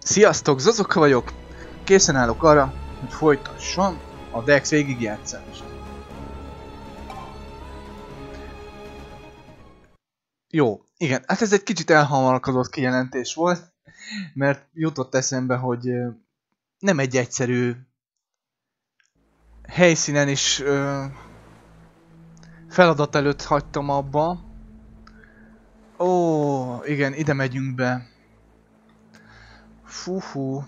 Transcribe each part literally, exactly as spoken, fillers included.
Sziasztok, Zozoka vagyok! Készen állok arra, hogy folytassam a Dex végigjátszást. Jó, igen, hát ez egy kicsit elhamarkodott kijelentés volt, mert jutott eszembe, hogy nem egy egyszerű helyszínen is ö, feladat előtt hagytam abba. Ó, igen, ide megyünk be. Fú-fú.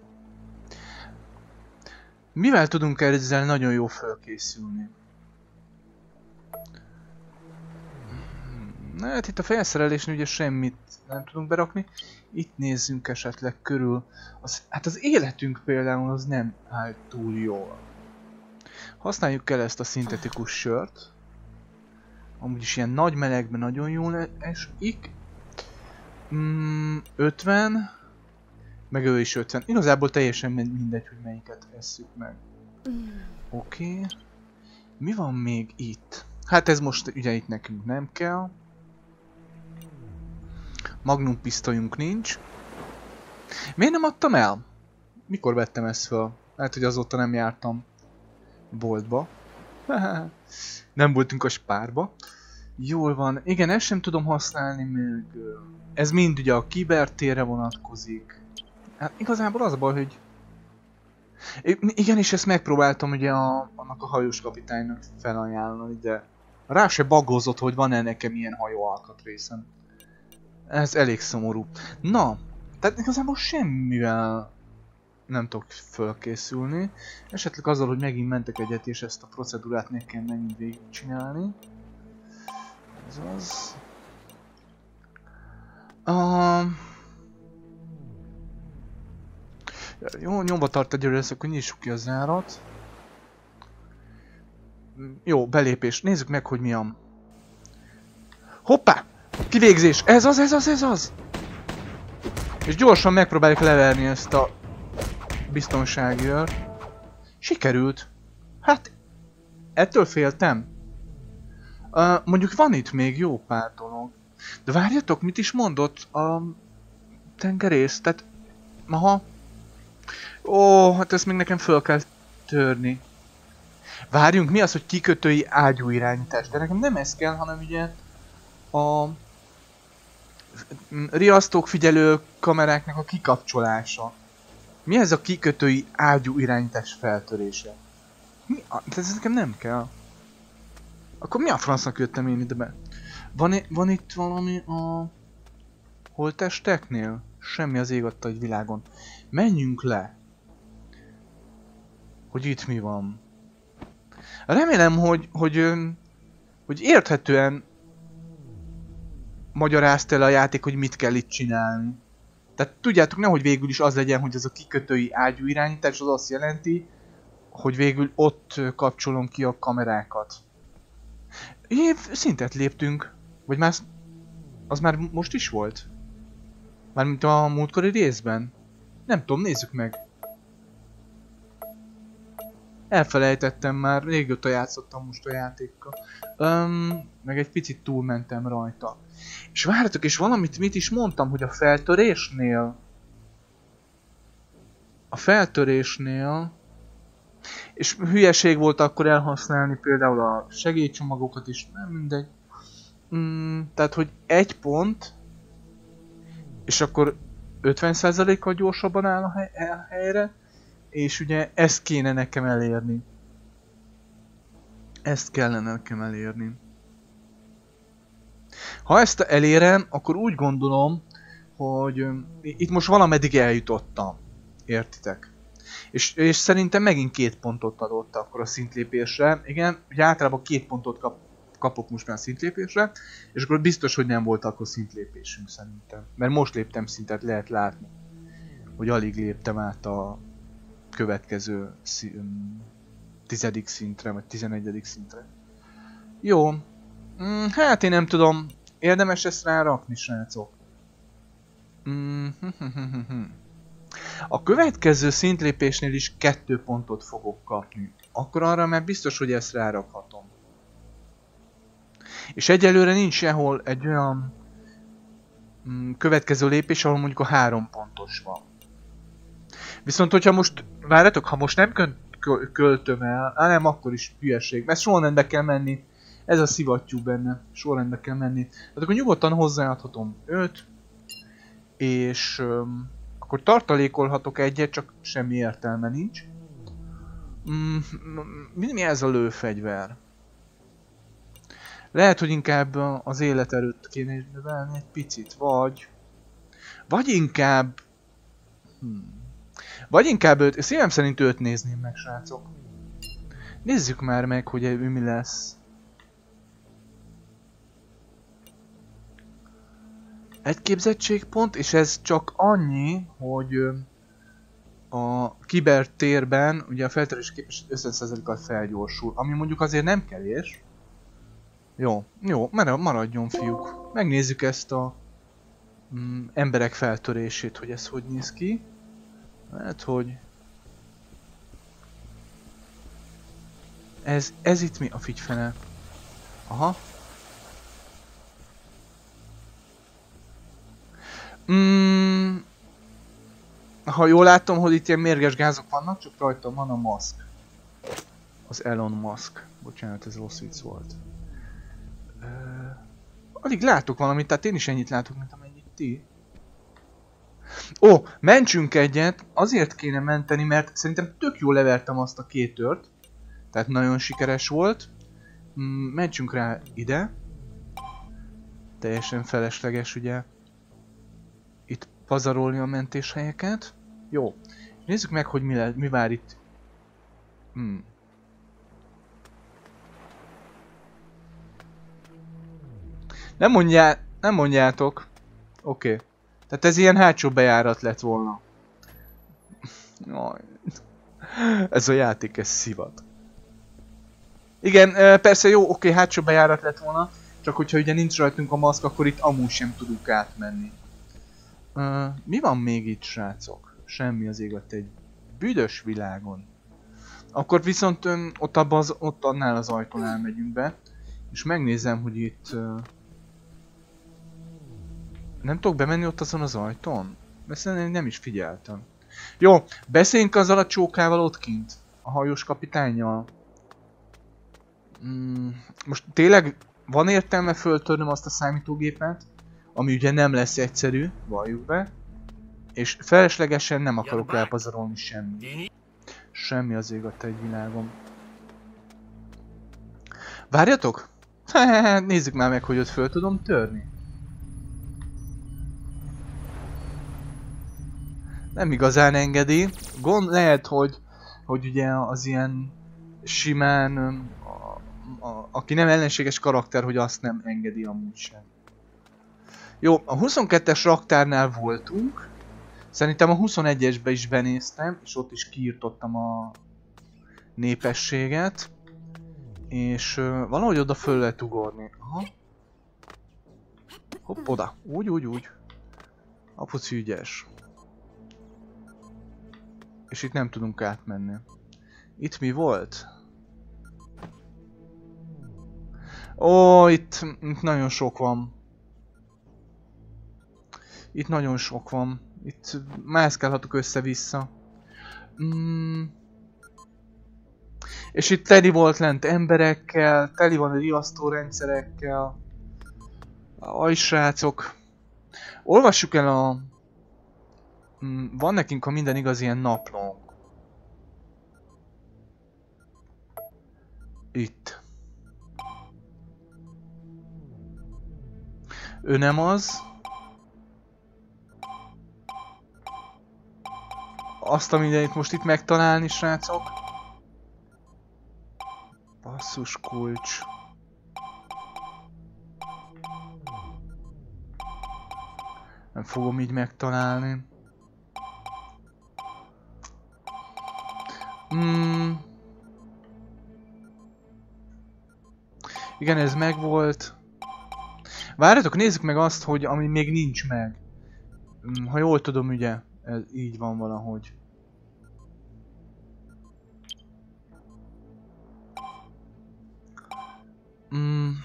Mivel tudunk ezzel nagyon jó felkészülni? Na hát itt a felszerelésnél ugye semmit nem tudunk berakni. Itt nézzünk esetleg körül. Az, hát az életünk például az nem áll túl jól. Használjuk el ezt a szintetikus sört. Amúgy is ilyen nagy melegben nagyon jól esik. Mm, ötven. Meg ő is ötven. Igazából teljesen mindegy, hogy melyiket esszük meg. Oké. Okay. Mi van még itt? Hát ez most ugye itt nekünk nem kell. Magnum pisztolyunk nincs. Miért nem adtam el? Mikor vettem ezt fel? Lehet, hogy azóta nem jártam boltba. Nem voltunk a spárba. Jól van. Igen, ezt sem tudom használni még. Ez mind ugye a kibertérre vonatkozik. Hát igazából az a baj, hogy... Igen, és ezt megpróbáltam ugye a, annak a hajós kapitánynak felajánlani, de rá se bagozott, hogy van-e nekem ilyen hajó alkatrészem. Ez elég szomorú. Na, tehát igazából semmivel nem tudok fölkészülni. Esetleg azzal, hogy megint mentek egyet, és ezt a procedúrát nekem megint végigcsinálni. Ez az... Uh... Jó, nyomba tart egyelőre, akkor nyissuk ki a zárat. Jó, belépés. Nézzük meg, hogy mi a... Hoppá! Kivégzés! Ez az, ez az, ez az! És gyorsan megpróbáljuk leverni ezt a biztonsági őrt. Sikerült! Hát, ettől féltem. Uh, mondjuk van itt még jó pár dolog. De várjatok, mit is mondott a tengerész? Tehát, aha. Ó, hát ezt még nekem föl kell törni. Várjunk, mi az, hogy kikötői ágyú irányítás? De nekem nem ez kell, hanem ugye a riasztók, figyelő kameráknak a kikapcsolása. Mi ez a kikötői ágyú irányítás feltörése? Mi a... Ez nekem nem kell. Akkor mi a francnak jöttem én ide be? Van, van itt valami a holttesteknél? Semmi az ég adta egy világon. Menjünk le. Hogy itt mi van. Remélem, hogy, hogy, hogy érthetően magyarázta el a játék, hogy mit kell itt csinálni. Tehát tudjátok, nehogy végül is az legyen, hogy ez a kikötői ágyú irányítás az azt jelenti, hogy végül ott kapcsolom ki a kamerákat. Év szintet léptünk. Vagy már... Az már most is volt? Mármint a múltkori részben? Nem tudom, nézzük meg. Elfelejtettem már, régóta játszottam most a játékkal. Um, meg egy picit túlmentem rajta. És várjatok, és valamit mit is mondtam, hogy a feltörésnél... A feltörésnél... És hülyeség volt akkor elhasználni például a segélycsomagokat is, nem mindegy. Mm, tehát, hogy egy pont... És akkor ötven százalékkal gyorsabban áll a hely, a helyre. És ugye ezt kéne nekem elérni. Ezt kellene nekem elérni. Ha ezt elérem, akkor úgy gondolom, hogy itt most valameddig eljutottam. Értitek? És, és szerintem megint két pontot adott akkor a szintlépésre. Igen, ugye általában két pontot kap, kapok most már a szintlépésre. És akkor biztos, hogy nem volt akkor szintlépésünk szerintem. Mert most léptem szintet, lehet látni. Hogy alig léptem át a következő tizedik szintre, vagy tizenegyedik szintre. Jó. Mm, hát én nem tudom. Érdemes ezt rárakni, srácok. Mm, a következő szintlépésnél is kettő pontot fogok kapni. Akkor arra már biztos, hogy ezt rárakhatom. És egyelőre nincs sehol egy olyan mm, következő lépés, ahol mondjuk a három pontos van. Viszont hogyha most, várjatok, ha most nem köl költöm el, á nem, akkor is hülyeség, mert sorrendbe kell menni. Ez a szivattyú benne, sorrendbe kell menni. Tehát akkor nyugodtan hozzáadhatom öt, és um, akkor tartalékolhatok egyet, csak semmi értelme nincs. Mm, mi, mi ez a lőfegyver? Lehet, hogy inkább az életerőt kéne növelni egy picit, vagy... Vagy inkább... Hmm. Vagy inkább őt, szívem szerint őt nézném meg, srácok. Nézzük már meg, hogy mi lesz. Egy képzettségpont, és ez csak annyi, hogy a kibertérben ugye a feltörés képes ötven százalékkal felgyorsul, ami mondjuk azért nem kevés. Jó, jó, maradjon fiúk. Megnézzük ezt a mm, emberek feltörését, hogy ez hogy néz ki. Lehet, hogy... Ez, ez itt mi a figyfene? Aha. Mm, ha jól látom, hogy itt ilyen mérges gázok vannak, csak rajtam van a Musk. Az Elon Musk. Bocsánat, ez rossz vicc volt. Uh, alig látok valamit, tehát én is ennyit látok, mint amennyit ti. Ó, mentsünk egyet, azért kéne menteni, mert szerintem tök jól levertem azt a két tört. Tehát nagyon sikeres volt. Mm, mentsünk rá ide. Teljesen felesleges ugye itt pazarolni a mentéshelyeket. Jó, nézzük meg, hogy mi, le, mi vár itt. Hmm. Nem, mondjá, nem mondjátok. Oké. Okay. Tehát ez ilyen hátsó bejárat lett volna. Ez a játék, ez szivat. Igen, persze jó, oké, okay, hátsó bejárat lett volna. Csak hogyha ugye nincs rajtunk a maszk, akkor itt amúgy sem tudunk átmenni. Uh, mi van még itt, srácok? Semmi az ég egy büdös világon. Akkor viszont um, ott, abba az, ott annál az ajtónál megyünk be. És megnézem, hogy itt... Uh, nem tudok bemenni ott azon az ajtón? Mert szerintem nem is figyeltem. Jó, beszéljünk azzal a csókával ott kint. A hajós kapitánnyal. Mm, most tényleg van értelme föltörnöm azt a számítógépet, ami ugye nem lesz egyszerű, valljuk be. És feleslegesen nem akarok elpazarolni semmi. Semmi az ég egy világon. Várjatok! Nézzük már meg, hogy ott föl tudom törni. Nem igazán engedi. Gond lehet, hogy, hogy ugye az ilyen simán, a, a, aki nem ellenséges karakter, hogy azt nem engedi amúgy sem. Jó, a huszonkettes raktárnál voltunk. Szerintem a huszonegyesbe is benéztem, és ott is kiirtottam a népességet. És uh, valahogy oda föl lehet ugorni. Aha. Hopp, oda. Úgy, úgy, úgy. Apuci ügyes. És itt nem tudunk átmenni. Itt mi volt? Ó, itt, itt nagyon sok van. Itt nagyon sok van. Itt mászkálhatok össze-vissza. Mm. És itt teli volt lent emberekkel, teli van riasztórendszerekkel. Aj, srácok. Olvassuk el a... Van nekünk, ha minden igaz, ilyen naplónk. Itt. Ő nem az. Azt a mindenit most itt megtalálni, srácok. Basszus kulcs. Nem fogom így megtalálni. Hmm. Igen, ez megvolt. Várjatok, nézzük meg azt, hogy ami még nincs meg. Ha jól tudom, ugye, ez így van valahogy. Hmm.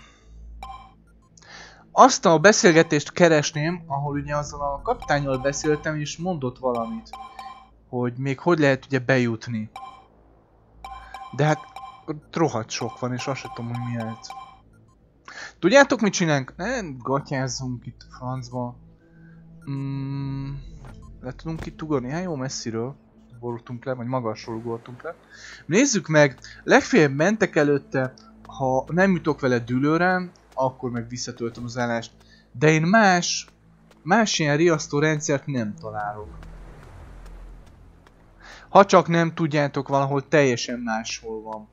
Azt a beszélgetést keresném, ahol ugye azzal a kapitánnyal beszéltem és mondott valamit. hogy még hogy lehet ugye bejutni. De hát rohadt sok van, és azt sem tudom, hogy mi ez. Tudjátok, mit csinálunk? Ne gatyázzunk itt a francba. Mm, le tudunk itt ugorni? Hát jó, messziről borultunk le, vagy magasról ugortunk le. Nézzük meg, legfeljebb mentek előtte, ha nem jutok vele dűlőre, akkor meg visszatöltöm az állást. De én más, más ilyen riasztó rendszert nem találok. Ha csak nem tudjátok, valahol teljesen máshol van.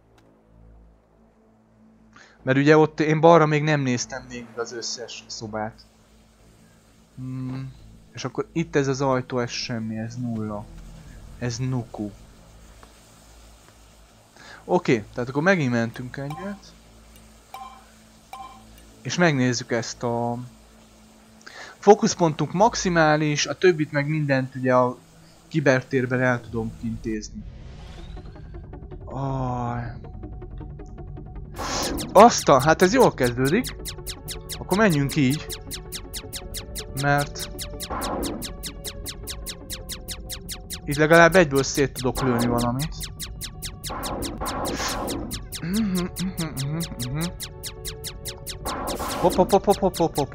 Mert ugye ott én balra még nem néztem végig az összes szobát. Hmm. És akkor itt ez az ajtó, ez semmi, ez nulla. Ez nuku. Oké, okay, tehát akkor megint mentünk egyet. És megnézzük ezt a... Fókuszpontunk maximális, a többit meg mindent ugye a kibertérben el tudom intézni. Oh. Aztán, hát ez jól kezdődik. Akkor menjünk így. Mert... Így legalább egyből szét tudok lőni valamit. Hop hop hop hop hop hop hop.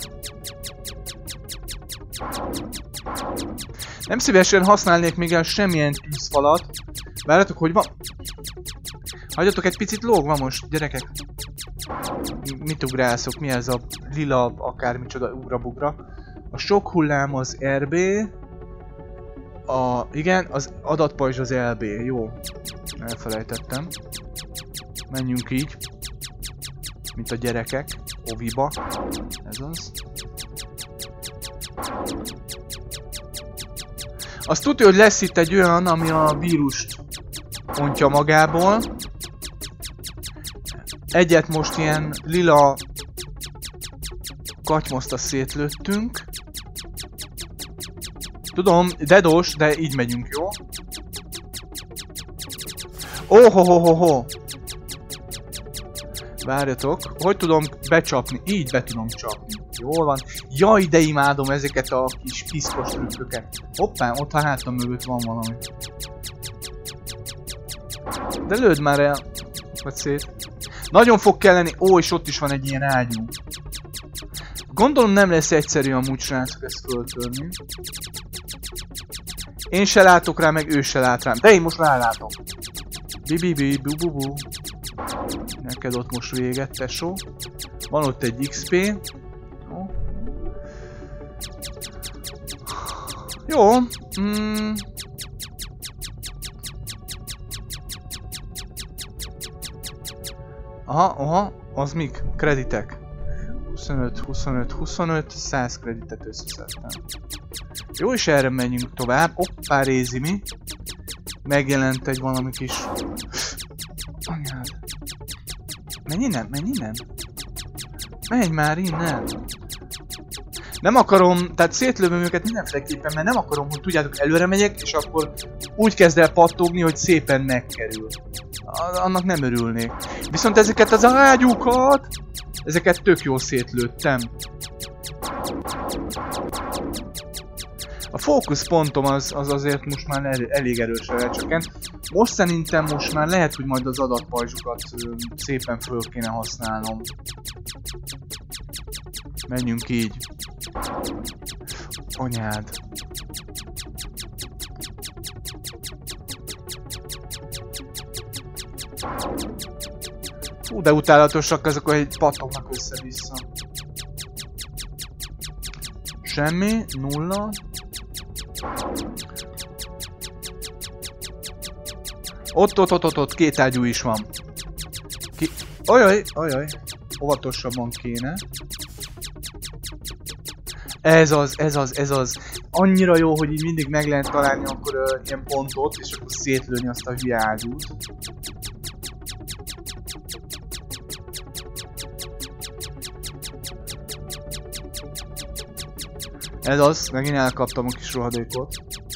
Nem szívesen használnék még el semmilyen tűzfalat. Várjátok, hogy van? Hagyjatok egy picit, lóg van most, gyerekek. Mit ugrálszok? Mi ez a lila akármicsoda ugrabugra? A sok hullám az er bé. A, igen, az adatpajzs az el bé. Jó. Elfelejtettem. Menjünk így. Mint a gyerekek. Oviba. Ez az. Azt tudja, hogy lesz itt egy olyan, ami a vírust ontja magából. Egyet most ilyen lila katymoszt szétlőttünk. Tudom, dedos, de így megyünk, jó? Óhohohoho! Várjatok, hogy tudom becsapni? Így be tudom csapni. Jól van. Jaj, de imádom ezeket a kis piszkos trükköket. Hoppá, ott a hátam mögött van valami. De lőd már el. Vagy szét. Nagyon fog kelleni. Ó, és ott is van egy ilyen ágyú. Gondolom nem lesz egyszerű amúgy, srácok, ezt föltörni. Én se látok rá, meg ő se lát rám. De én most rálátok. Bibibi, bu bu bu. Neked ott most véget, tesó. Van ott egy iksz pé. Jó. Jó. Mm. Aha, aha. Az mik? Kreditek. huszonöt, huszonöt, huszonöt. száz kreditet összeszedtem. Jó, és erre menjünk tovább. Hoppá, rézi mi. Megjelent egy valami kis... Anyád. Menj innen, menj innen. Menj már innen. Nem akarom, tehát szétlövöm őket mindenféleképpen, mert nem akarom, hogy tudjátok, előre megyek, és akkor úgy kezd el pattogni, hogy szépen megkerül. Annak nem örülnék. Viszont ezeket az ágyúkat, ezeket tök jól szétlőttem. A fókuszpontom az, az azért most már el, elég erősen lecsökkent. Most szerintem most már lehet, hogy majd az adatpajzsokat szépen föl kéne használnom. Menjünk így. Anyád. Hú, de utálatosak azok, hogy pattognak össze-vissza. Semmi, nulla. Ott, ott, ott, ott, ott, két ágyú is van. Ki... Ajaj, ajaj. Óvatosabban kéne. Ez az, ez az, ez az. Annyira jó, hogy így mindig meg lehet találni akkor uh, ilyen pontot, és akkor szétlőni azt a hülye ágyút. Ez az, megint elkaptam a kis rohadékot.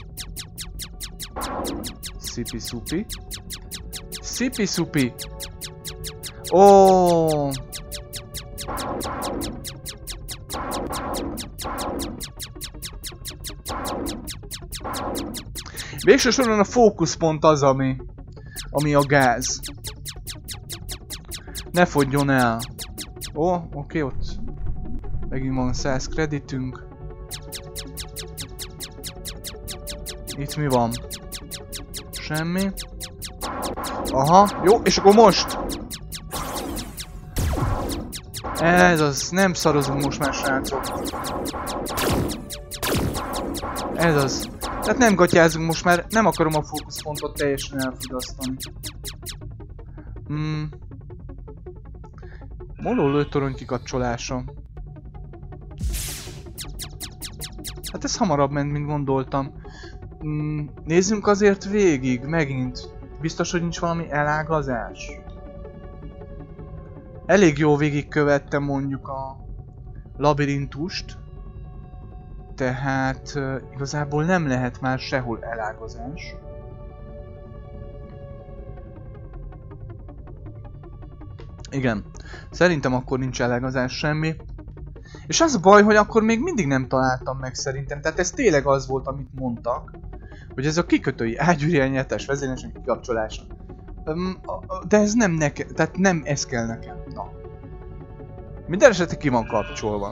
Szipi-szupi. Szipi-szupi. Ó. Végső soron a fókuszpont az, ami, ami a gáz. Ne fogjon el. Ó, oké, ott megint van száz kreditünk. Itt mi van? Semmi. Aha, jó, és akkor most! Ez az, nem szarozunk most már, srácok. Ez az. Tehát nem gatyázunk most már, nem akarom a fókuszpontot teljesen elfogyasztani. Hmm. Moló lőtorony kikapcsolása. Hát ez hamarabb ment, mint gondoltam. Hmm. Nézzünk azért végig, megint. Biztos, hogy nincs valami elágazás? Elég jó végigkövettem mondjuk a labirintust. Tehát uh, igazából nem lehet már sehol elágazás. Igen, szerintem akkor nincs elágazás semmi. És az a baj, hogy akkor még mindig nem találtam meg szerintem. Tehát ez tényleg az volt, amit mondtak. Hogy ez a kikötői ágyúirányítás vezérlésnek kikapcsolása. Um, de ez nem nekem, tehát nem ez kell nekem. Na. Minden esetre ki van kapcsolva.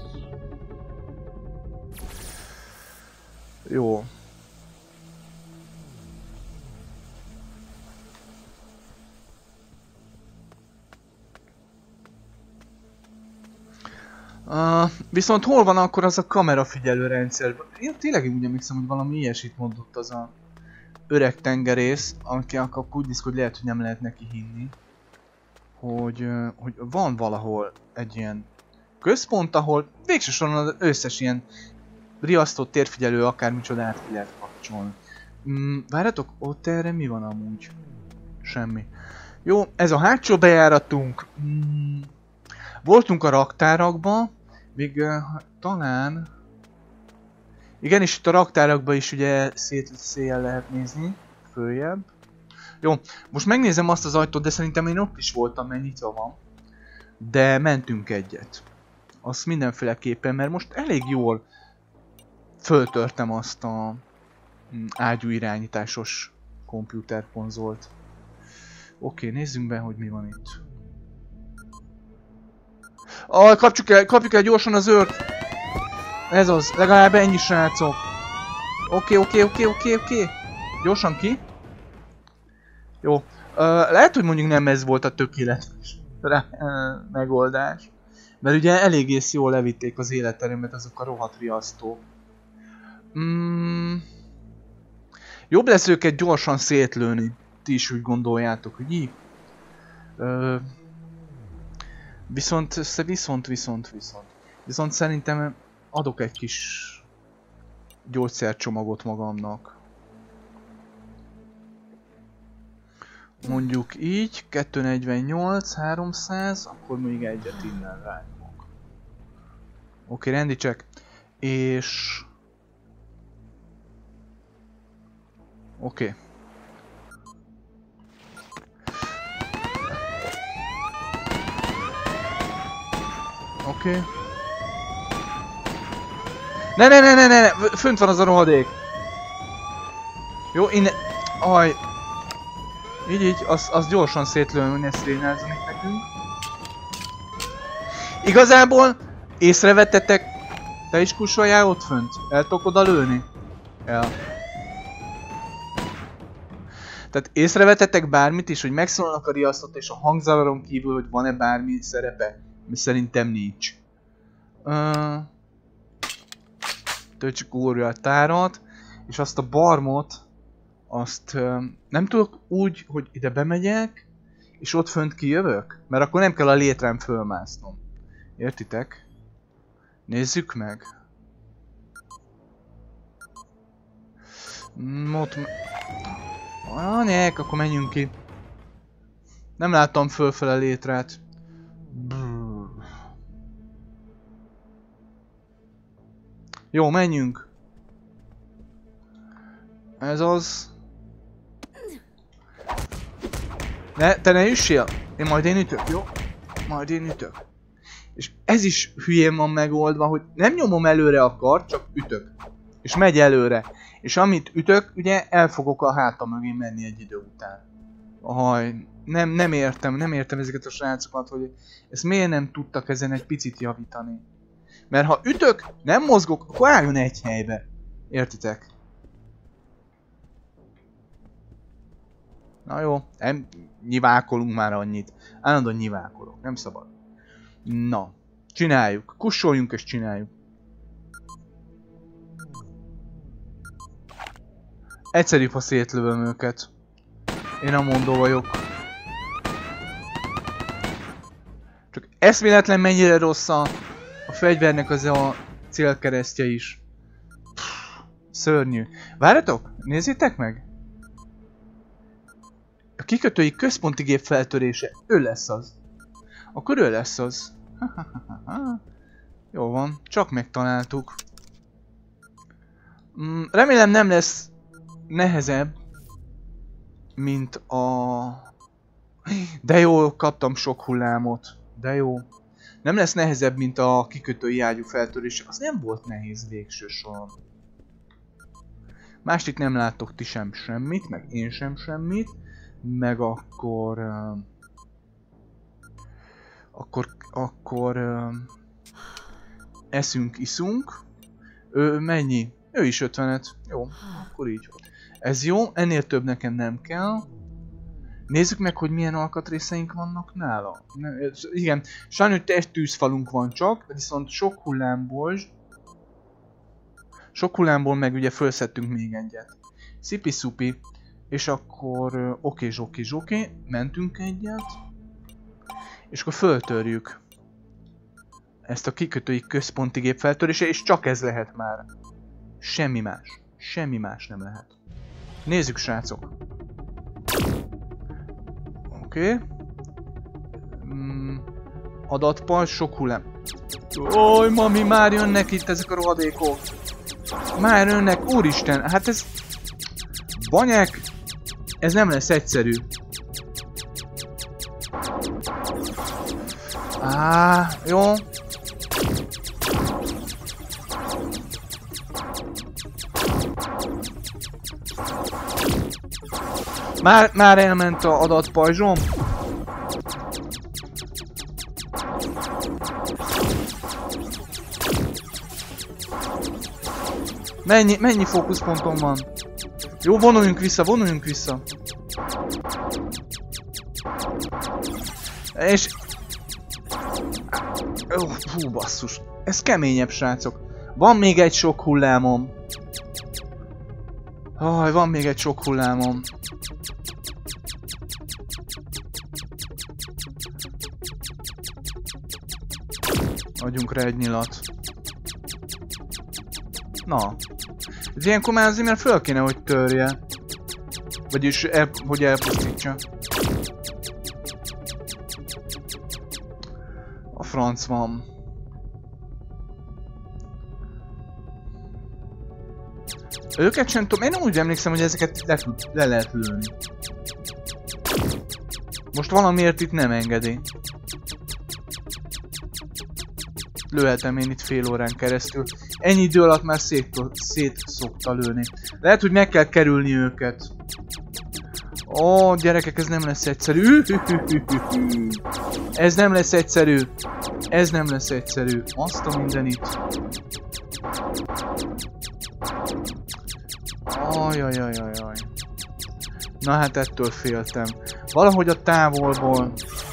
Jó. Uh, viszont hol van akkor az a kamerafigyelő rendszer? Én tényleg úgy emlékszem, hogy valami ilyesit mondott az a öreg tengerész, aki akkor úgy néz, hogy lehet, hogy nem lehet neki hinni. Hogy, uh, hogy van valahol egy ilyen központ, ahol végső soron az összes ilyen riasztott térfigyelő akármicsodát ki lehet kapcsolni. Mm, várjatok, ott erre mi van amúgy? Semmi. Jó, ez a hátsó bejáratunk. Mm, voltunk a raktárakba, még uh, talán... Igen, és itt a raktárakba is ugye szét széjjel lehet nézni, följebb. Jó, most megnézem azt az ajtót, de szerintem én ott is voltam, mert nyitva van. De mentünk egyet. Azt mindenféleképpen, mert most elég jól föltörtem azt a ágyú irányításos komputerkonzolt. Oké, nézzünk be, hogy mi van itt. Ah, kapjuk el, kapjuk el gyorsan az őrt! Ez az, legalább ennyi, srácok. Oké, oké, oké, oké, oké. Gyorsan ki. Jó. Uh, lehet, hogy mondjuk nem ez volt a tökéletes rá, uh, megoldás. Mert ugye eléggé jól levitték az életerőmet azok a rohadt riasztók. Mm. Jobb lesz őket gyorsan szétlőni. Ti is úgy gondoljátok, hogy így. Uh, viszont, viszont, viszont, viszont. Viszont szerintem adok egy kis gyógyszercsomagot magamnak. Mondjuk így, kétszáznegyvennyolc, háromszáz, akkor még egyet innen rányomok. Oké, rendi check. És... Oké. Oké. Ne, ne, ne, ne, ne, fönt van az a rohadék. Jó, innen... Aj. Így, így, azt az gyorsan szétlőm, hogy ne szrénázzon itt nekünk. Igazából észrevettetek, te is kussoljál ott fönt? El tudok oda lőni? El. Tehát észrevettetek bármit is, hogy megszólalnak a riasztott és a hangzavaron kívül, hogy van-e bármi szerepe? Mi szerintem nincs. Uh, Töltsük újra a tárat, és azt a barmot, azt uh, nem tudok úgy, hogy ide bemegyek, és ott fönt kijövök? Mert akkor nem kell a létrán fölmásznom. Értitek? Nézzük meg. Mm, ott... Ah, nyek, akkor menjünk ki. Nem láttam fölfele létrát. Brrr. Jó, menjünk. Ez az. Ne, te ne üssél. Én majd én ütök, jó? Majd én ütök. És ez is hülyén van megoldva, hogy nem nyomom előre a kart, csak ütök. És megy előre. És amit ütök, ugye el fogok a hátam mögé menni egy idő után. Haj, nem, nem értem, nem értem ezeket a srácokat, hogy ezt miért nem tudtak ezen egy picit javítani. Mert ha ütök, nem mozgok, akkor álljon egy helybe. Értitek? Na jó, nem nyivákolunk már annyit. Állandóan nyivákolok, nem szabad. Na, csináljuk. Kussoljunk és csináljuk. Egyszerűbb, ha szétlövöm őket. Én a mondó vagyok. Csak eszméletlen mennyire rossz a, a fegyvernek az a célkeresztje is. Pff, szörnyű. Várjatok, nézzétek meg! A kikötői központi gép feltörése. Ő lesz az. Akkor ő lesz az. Jó van, csak megtaláltuk. Mm, remélem nem lesz nehezebb, mint a... De jó, kaptam sok hullámot. De jó. Nem lesz nehezebb, mint a kikötői ágyú feltörése. Az nem volt nehéz végső soron. Mást itt nem láttok ti sem semmit, meg én sem semmit. Meg akkor... Uh, akkor... Akkor... Uh, eszünk, iszunk. Ő mennyi? Ő is ötvenet. Jó, akkor így. Ez jó, ennél több nekem nem kell. Nézzük meg, hogy milyen alkatrészeink vannak nála. Ne, ez, igen, sajnos egy tűzfalunk van csak, viszont sok hullámból... Sok hullámból meg ugye felszettünk még egyet. Szipi-szupi. És akkor oké, zsoké, zsoké, mentünk egyet. És akkor föltörjük ezt a kikötői központi gép feltörése, és csak ez lehet már. Semmi más. Semmi más nem lehet. Nézzük, srácok. Oké. Okay. Mm, adatpajzs, sok hullám. Oj, mami, már jönnek itt ezek a rohadékok. Már jönnek, úristen, hát ez... Banyák, ez nem lesz egyszerű. Á, jó. Már, már elment a adatpajzsom. Mennyi, mennyi fókuszpontom van? Jó, vonuljunk vissza, vonuljunk vissza. És... Oh, hú, basszus. Ez keményebb, srácok. Van még egy sok hullámom. Aj, van még egy sok hullámom. Adjunk rá egy nyilat. Na. Ez ilyenkor már azért, mert föl kéne, hogy törje. Vagyis, el, hogy elpusztítsa. A franc van. Őket sem tudom, én úgy emlékszem, hogy ezeket le, le lehet lőni. Most valamiért itt nem engedi. Lőhetem én itt fél órán keresztül. Ennyi idő alatt már szét, szét szokta lőni. Lehet, hogy meg kell kerülni őket. Ó, gyerekek, ez nem lesz egyszerű. Ez nem lesz egyszerű. Ez nem lesz egyszerű. Azt a mindenit. Ajajajajaj. Na hát ettől féltem. Valahogy a távolból.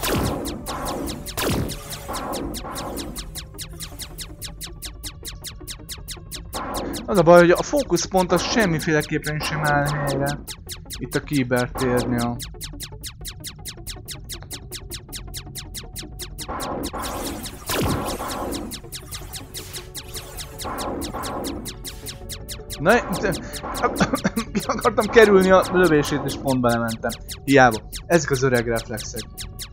Az a baj, hogy a fókuszpont az semmiféleképpen sem áll helyre. Itt a kibertérnél. Na, ki akartam kerülni a lövését, és pont belementem. Hiába. Ezek az öreg reflexek.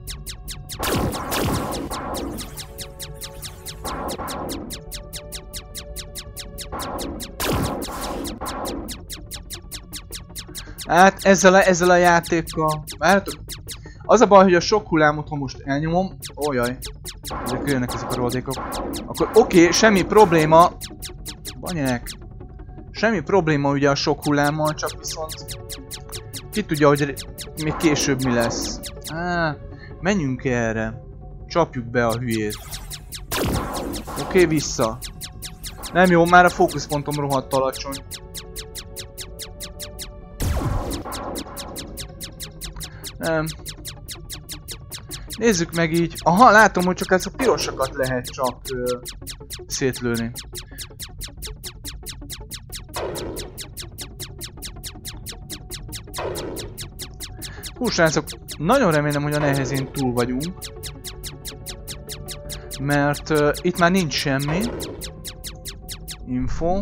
Hát ezzel a, ezzel a játékkal... Várjátok. Az a baj, hogy a sok hullámot, ha most elnyomom... Ójaj. Ezek jönnek ezek a rohadékok. Akkor oké, okay, semmi probléma. Banyák. Semmi probléma ugye a sok hullámmal, csak viszont ki tudja, hogy még később mi lesz. Á, menjünk erre. Csapjuk be a hülyét. Oké, okay, vissza. Nem jó, már a fókuszpontom rohadt alacsony. Nem. Nézzük meg így. Aha, látom, hogy csak ezt a pirosakat lehet csak ö, szétlőni. Hú, srácok, nagyon remélem, hogy a nehezén túl vagyunk. Mert uh, itt már nincs semmi. Info.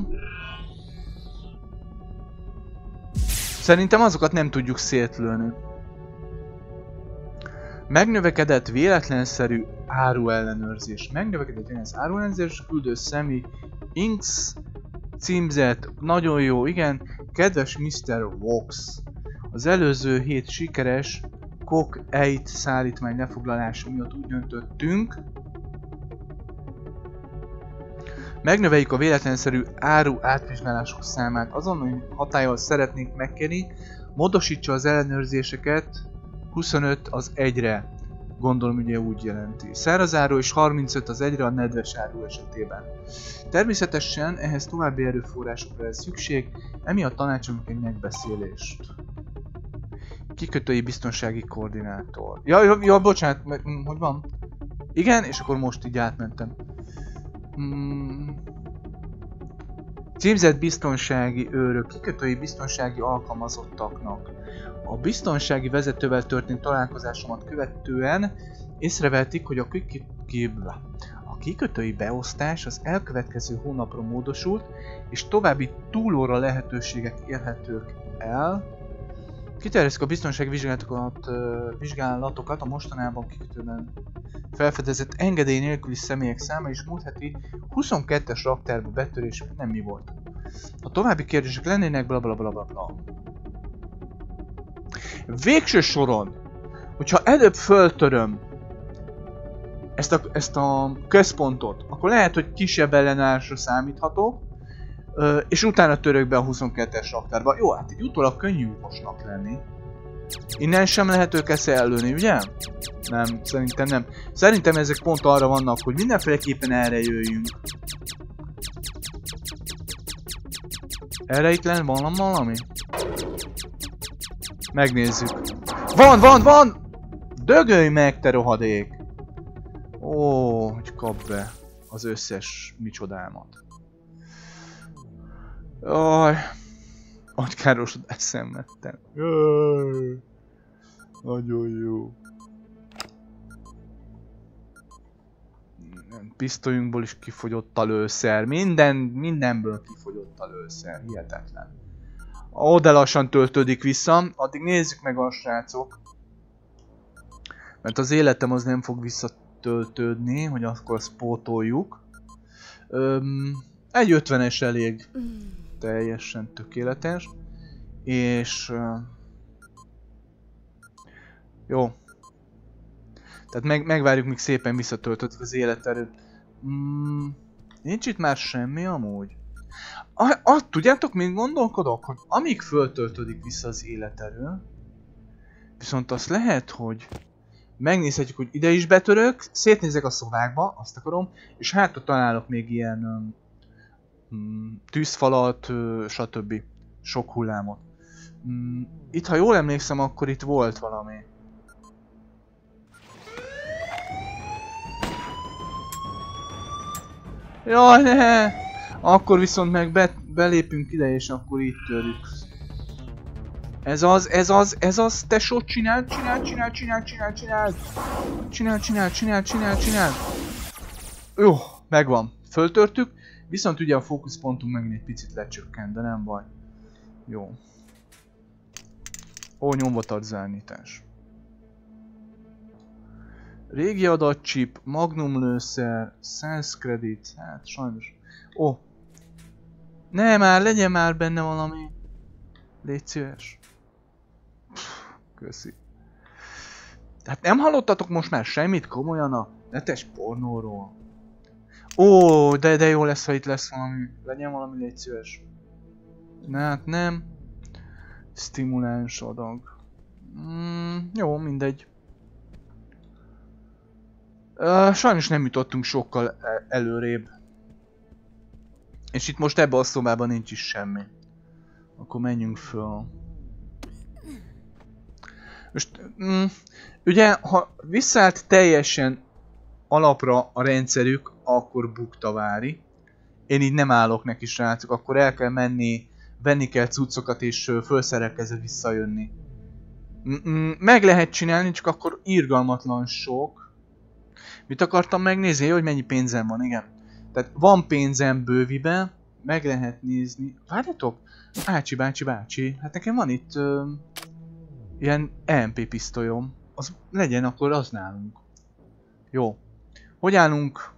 Szerintem azokat nem tudjuk szétlőni. Megnövekedett véletlenszerű áruellenőrzés. Megnövekedett véletlenszerű áruellenőrzés, küldő személy, Inks, címzet, nagyon jó, igen. Kedves miszter Vox, az előző hét sikeres Kok nyolc szállítmány lefoglalása miatt úgy döntöttünk. Megnöveljük a véletlenszerű áru átvizsgálások számát. Azon hatállyal szeretnénk megkérni, módosítsa az ellenőrzéseket huszonöt az egyre. Gondolom ugye úgy jelenti. Szárazáru és harmincöt az egyre a nedves áru esetében. Természetesen ehhez további erőforrásokra lesz szükség, emiatt tanácsolunk egy megbeszélést. Kikötői biztonsági koordinátor. Ja, ja, ja bocsánat, hogy van? Igen, és akkor most így átmentem. Hmm. Címzett biztonsági őrök, kikötői biztonsági alkalmazottaknak. A biztonsági vezetővel történt találkozásomat követően észrevették, hogy a, a kikötői beosztás az elkövetkező hónapra módosult, és további túlóra lehetőségek érhetők el. Kiterjesztjük a biztonsági vizsgálatokat, vizsgálatokat a mostanában kikötőben felfedezett engedély nélküli személyek száma és múlt heti huszonkettes raktárba betörés nem mi volt. Ha további kérdések lennének, bla bla bla bla bla. Végső soron, hogyha előbb föltöröm ezt a, ezt a központot, akkor lehet, hogy kisebb ellenállásra számíthatok, és utána török be a huszonkettes raktárba. Jó, hát így utólag könnyű mostnak lenni. Innen sem lehet őket ellőni, ugye? Nem, szerintem nem. Szerintem ezek pont arra vannak, hogy mindenféleképpen erre jöjjünk. Erre itt lenne van valami? Megnézzük. Van, van, van! Dögölj meg, te rohadék! Ó, hogy kap be az összes micsodámat. Jaj, agykárosod eszemmettem. Jaj, nagyon jó. Pisztolyunkból is kifogyott a lőszer. Minden, mindenből kifogyott a lőszer. Hihetetlen. Ó, de lassan töltődik vissza. Addig nézzük meg a srácok. Mert az életem az nem fog visszatöltődni, hogy akkor azt pótoljuk. Öm, egy ötvenes elég. Teljesen tökéletes. És... Uh, jó. Tehát meg, megvárjuk, míg szépen visszatöltödik az életerőt. Mm, nincs itt már semmi amúgy. Ah, ah, tudjátok, még gondolkodok, hogy amíg föltöltődik vissza az életerő, viszont azt lehet, hogy megnézhetjük, hogy ide is betörök, szétnézek a szobákba, azt akarom, és hátra találok még ilyen um, tűzfalat, uh, stb. Sok hullámot. Um, itt, ha jól emlékszem, akkor itt volt valami. Jaj, ne! Akkor viszont meg be, belépünk ide, és akkor itt törjük. Ez az, ez az, ez az, tesó, csinál, csinál, csinál, csinál, csinál, csinál. Csinál, csinál, csinál, csinál, csinál. Jó, megvan. Föltörtük, viszont ugye a fókuszpontunk megint egy picit lecsökkent, de nem baj. Jó. Ó, nyomvatartzárnyítás. Régi adatchip, magnum lőszer, száz kredit, hát sajnos. Ó. Ne már, legyen már benne valami. Légy szíves. Köszi. Tehát nem hallottatok most már semmit komolyan a netes pornóról? Ó, de, de jó lesz, ha itt lesz valami. Legyen valami, légy szíves. Na hát nem. Stimuláns adag. Mm, jó, mindegy. Uh, sajnos nem jutottunk sokkal előrébb. És itt most ebben a szobában nincs is semmi. Akkor menjünk föl. Most, mm, ugye, ha visszaállt teljesen alapra a rendszerük, akkor bukta vári. Én így nem állok neki, srácok, akkor el kell menni, venni kell cuccokat és felszerelkezve visszajönni. Mm-mm, meg lehet csinálni, csak akkor irgalmatlan sok. Mit akartam megnézni? Hogy mennyi pénzem van, igen. Tehát van pénzem bővibe, meg lehet nézni. Várjatok! Ácsi, bácsi, bácsi. Hát nekem van itt ö, ilyen E M P pisztolyom. Az legyen akkor az nálunk. Jó. Hogy állunk?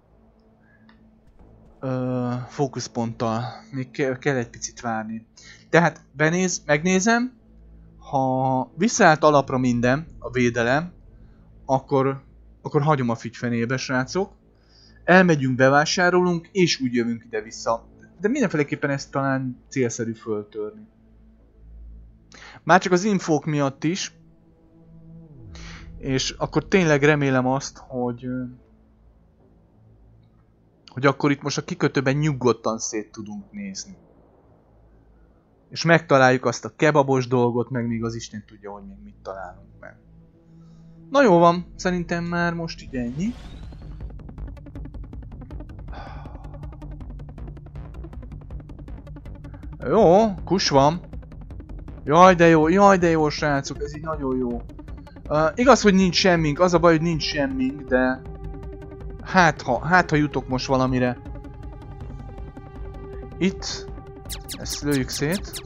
Ö, fókuszponttal. Még kell, kell egy picit várni. Tehát benéz, megnézem. Ha visszaállt alapra minden, a védelem, akkor, akkor hagyom a figyfenébe, srácok. Elmegyünk, bevásárolunk, és úgy jövünk ide-vissza. De mindenféleképpen ezt talán célszerű föltörni. Már csak az infók miatt is. És akkor tényleg remélem azt, hogy... hogy akkor itt most a kikötőben nyugodtan szét tudunk nézni. És megtaláljuk azt a kebabos dolgot, meg még az Isten tudja, hogy még mit találunk meg. Na jó van, szerintem már most így ennyi. Jó, kus van. Jaj de jó, jaj de jó srácok, ez így nagyon jó. Uh, igaz, hogy nincs semmink, az a baj, hogy nincs semmink, de... Hát ha, hát ha jutok most valamire. Itt... Ezt lőjük szét.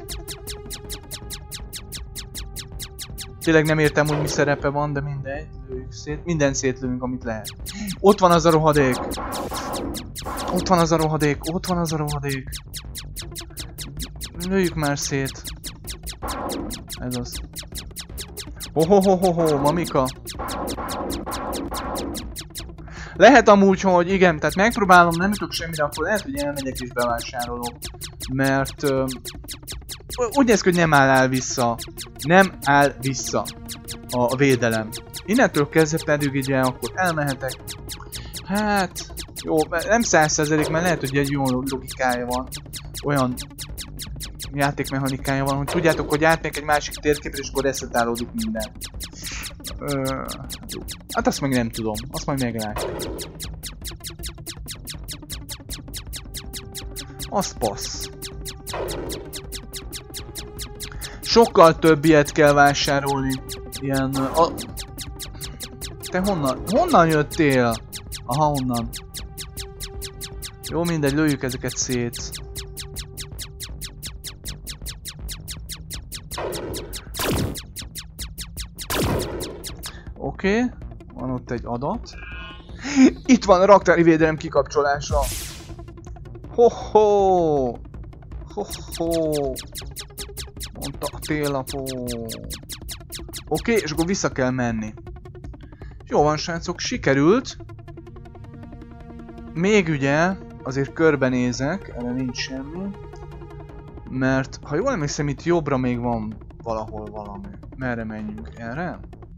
Tényleg nem értem, hogy mi szerepe van, de mindegy. Lőjük szét. Minden szétlőünk, amit lehet. Ott van az a rohadék. Ott van az a rohadék. Ott van az a rohadék. Lőjük már szét. Ez az. Hohohohoho, mamika. Lehet amúgy, hogy igen, tehát megpróbálom, nem jutok semmire, akkor lehet, hogy elmegyek és bevásárolok. Mert uh, úgy néz ki, hogy nem áll el vissza. Nem áll vissza a védelem. Innentől kezdve pedig ugye akkor elmehetek. Hát, jó, nem száz százalék, mert lehet, hogy egy jó logikája van. Olyan játékmechanikája van, hogy tudjátok, hogy átmegyek egy másik térképre, és akkor reszetálódik minden. Ö, hát azt meg nem tudom, azt majd meglátjuk. Az passz. Sokkal több ilyet kell vásárolni. Ilyen... A... Te honnan? Honnan jöttél? Aha, honnan. Jó, mindegy, lőjük ezeket szét. Oké, okay. Van ott egy adat. Itt van a raktári védelem kikapcsolása. Ho-ho! Ho-ho! Mondta a télapó. Oké, okay, és akkor vissza kell menni. Jó van, srácok, sikerült. Még ugye, azért körbenézek, erre nincs semmi. Mert, ha jól emlékszem, itt jobbra még van valahol valami. Merre menjünk? Erre?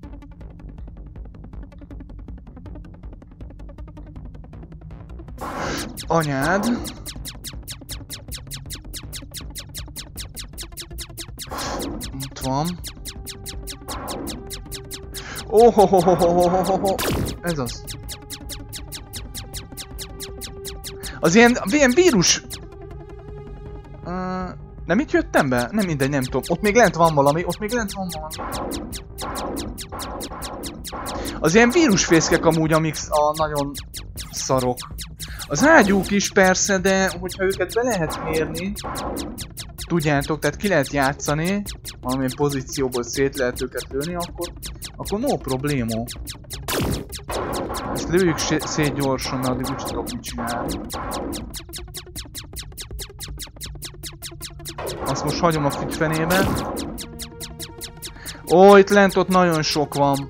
Anyád. Ott van. Ohohohohohohoho. Ez az. Az ilyen, ilyen vírus... Uh, nem itt jöttem be? Nem mindegy, nem tudom. Ott még lent van valami, ott még lent van valami. Az ilyen vírusfészkek amúgy, amik a nagyon szarok. Az ágyúk is persze, de hogyha őket be lehet mérni, tudjátok, tehát ki lehet játszani, valamilyen pozícióból szét lehet őket lőni, akkor, akkor no problémo. Ezt lőjük szét gyorsan, mert addig úgy tudok mit csinálni. Azt most hagyom a fügyfenébe. Ó, itt lent ott nagyon sok van.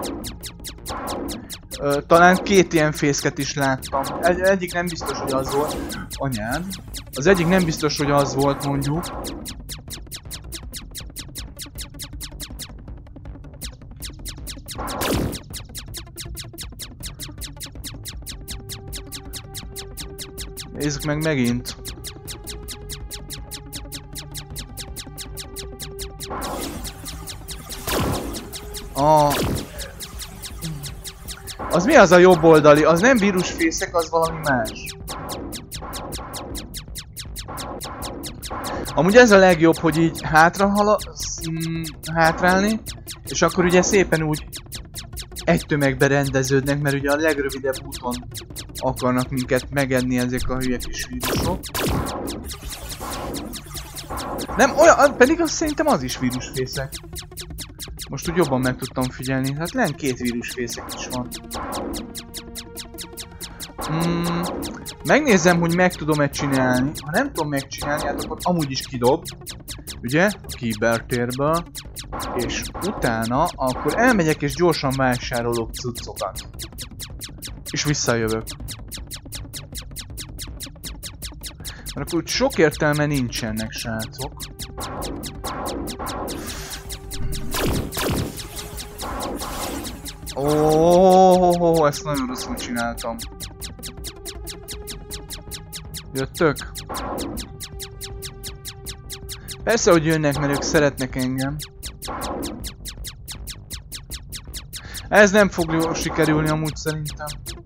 Ö, talán két ilyen fészket is láttam. Egy, egyik nem biztos, hogy az volt. Anyád. Az egyik nem biztos, hogy az volt, mondjuk. Nézzük meg megint. Ah. Az mi az a jobb oldali? Az nem vírusfészek, az valami más. Amúgy ez a legjobb, hogy így hátra hala, mm, hátrálni, és akkor ugye szépen úgy egy tömegbe rendeződnek, mert ugye a legrövidebb úton akarnak minket megenni ezek a hülye kis vírusok. Nem olyan, pedig azt szerintem az is vírusfészek. Most úgy jobban meg tudtam figyelni, hát nem két vírusfészek is van. Mm, megnézem, hogy meg tudom-e csinálni. Ha nem tudom megcsinálni, hát akkor amúgy is kidob. Ugye? A kibertérből. És utána akkor elmegyek és gyorsan vásárolok cuccokat. És visszajövök. Mert akkor úgy sok értelme nincsenek, srácok. Ó, oh, oh, ezt nagyon rosszul csináltam. Jöttök? Persze, hogy jönnek, mert ők szeretnek engem. Ez nem fog jól sikerülni amúgy szerintem.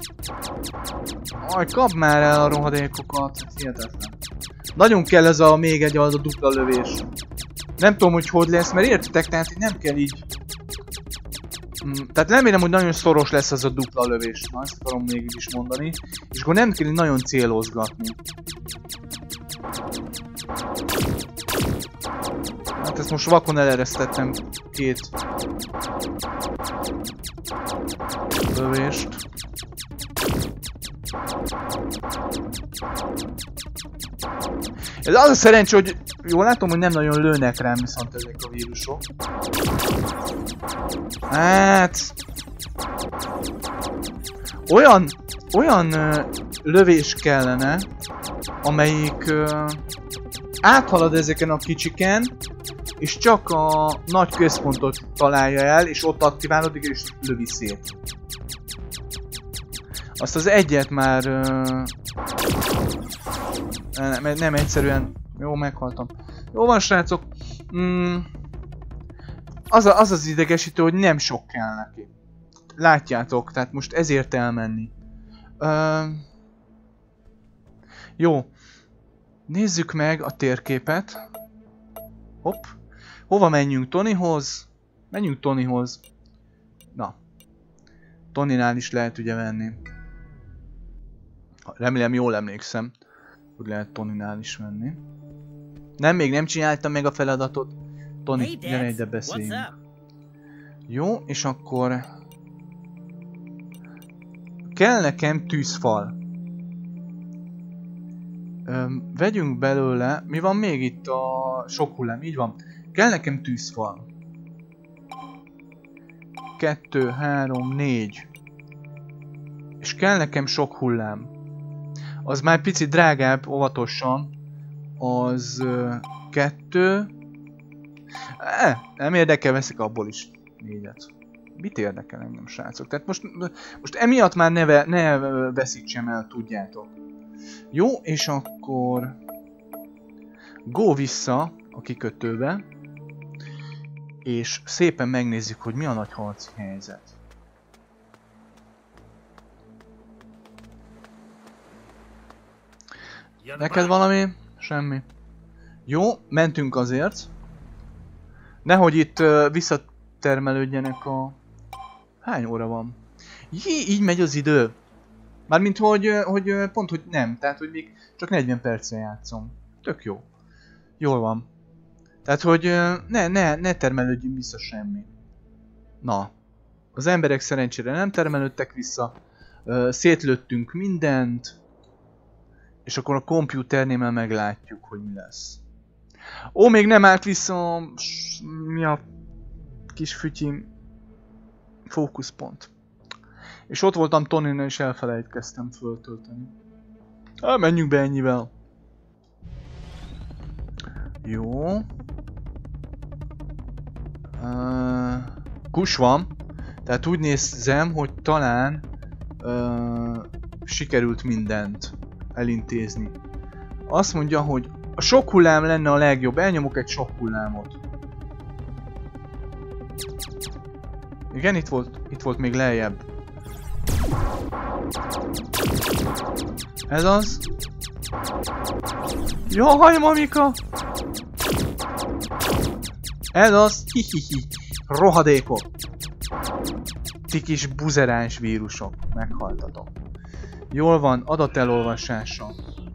Aj, kap már el a rohadékokat. Hihetetlen. Nagyon kell ez a még egy az a dupla lövés. Nem tudom, hogy hogy lesz, mert értitek, tehát így nem kell így... Mm, tehát remélem, hogy nagyon szoros lesz az a dupla lövés. Na, ezt akarom még is mondani. És akkor nem kell nagyon célozgatni. Hát ezt most vakon eleresztettem két lövést. Ez az a szerencsé, hogy jól látom, hogy nem nagyon lőnek rám viszont ezek a vírusok. Hát... Olyan, olyan ö, lövés kellene, amelyik ö, áthalad ezeken a kicsiken, és csak a nagy központot találja el, és ott aktiválódik, és lövi szét. Azt az egyet már... Uh, nem, nem egyszerűen... Jó, meghaltam. Jó van, srácok. Mm, az, a, az az idegesítő, hogy nem sok kell neki. Látjátok, tehát most ezért elmenni. Uh, jó. Nézzük meg a térképet. Hopp. Hova menjünk? Tonyhoz? Menjünk Tonyhoz. Na. Tonynál is lehet ugye venni. Remélem jól emlékszem, hogy lehet Tonynál is venni. Nem, még nem csináltam meg a feladatot. Tony, gyere ide, beszéljünk. Jó, és akkor... Kell nekem tűzfal. Öm, vegyünk belőle... Mi van még itt a sok hullám? Így van. Kell nekem tűzfal. Kettő, három, négy. És kell nekem sok hullám. Az már picit drágább, óvatosan. Az ö, kettő. Eh, nem érdekel, veszek abból is négyet. Mit érdekel engem, srácok? Tehát most, most emiatt már ne, ne veszítsem el, tudjátok. Jó, és akkor... Go vissza a kikötőbe. És szépen megnézzük, hogy mi a nagy harci helyzet. Neked valami? Semmi. Jó, mentünk azért. Nehogy itt uh, visszatermelődjenek a... Hány óra van? Jé, így megy az idő. Mármint, hogy, hogy pont, hogy nem. Tehát, hogy még csak negyven perccel játszom. Tök jó. Jól van. Tehát, hogy ne, ne, ne termelődjünk vissza semmi. Na. Az emberek szerencsére nem termelődtek vissza. Szétlőttünk mindent. És akkor a kompjúternél már meglátjuk, hogy mi lesz. Ó, még nem állt vissza a... Mi a kis fütyim? Fókuszpont. És ott voltam Tonynál és elfelejtkeztem föltölteni. Hát menjünk be ennyivel. Jó. Uh, kus van. Tehát úgy nézem, hogy talán uh, sikerült mindent elintézni. Azt mondja, hogy a sok hullám lenne a legjobb. Elnyomok egy sok hullámot. Igen, itt volt, itt volt még lejjebb. Ez az. Jaj, mamika! Ez az. Hihihi. Rohadékok. Ti kis buzeráns vírusok. Meghaltatok. Jól van, adatelolvasása.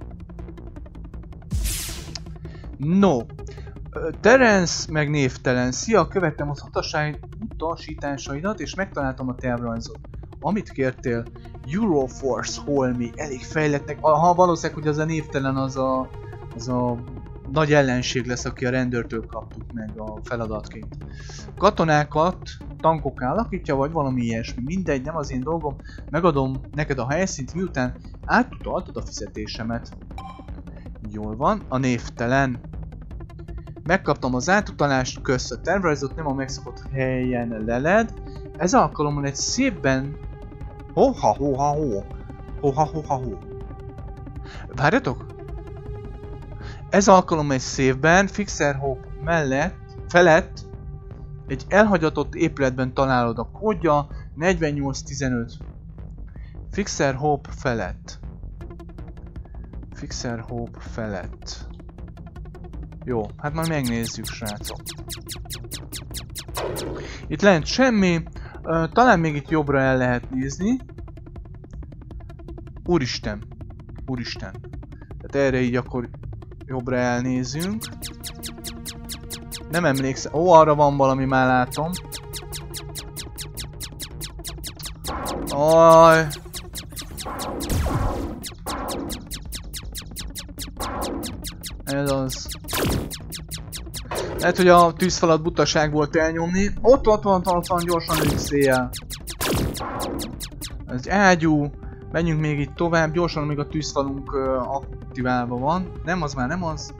No. Terence meg névtelen. Szia, követtem az utasításaidat és megtaláltam a tervrajzot. Amit kértél, Euroforce Holmi, elég fejlettnek. Ha valószínűleg, hogy az a névtelen az a, az a nagy ellenség lesz, aki a rendőrtől kaptuk meg a feladatként. Katonákat tankokká alakítja, vagy valami ilyesmi. Mindegy, nem az én dolgom. Megadom neked a helyszínt, miután átutaltad a fizetésemet. Jól van, a névtelen. Megkaptam az átutalást, kösz a tervrajzot, nem a megszokott helyen leled. Ez alkalommal egy szépben... Ho-ha, ho-ha, ho. Ho-ha, ho-ha, ho. Várjatok! Ez alkalommal egy szépben, Fixer Hope mellett, felett, egy elhagyatott épületben találod a kódja, negyvennyolc tizenöt. Fixer Hope felett. Fixer Hope felett. Jó, hát majd megnézzük, srácok. Itt lent semmi, uh, talán még itt jobbra el lehet nézni. Úristen, úristen. Tehát erre így akkor jobbra elnézünk. Nem emlékszem, ó, arra van valami, már látom. Aj. Ez az. Lehet, hogy a tűzfalat butaság volt elnyomni. Ott, ott van, ott van, gyorsan lőjük széjjel. Ez egy ágyú. Menjünk még itt tovább, gyorsan, még a tűzfalunk uh, aktiválva van. Nem, az már nem az.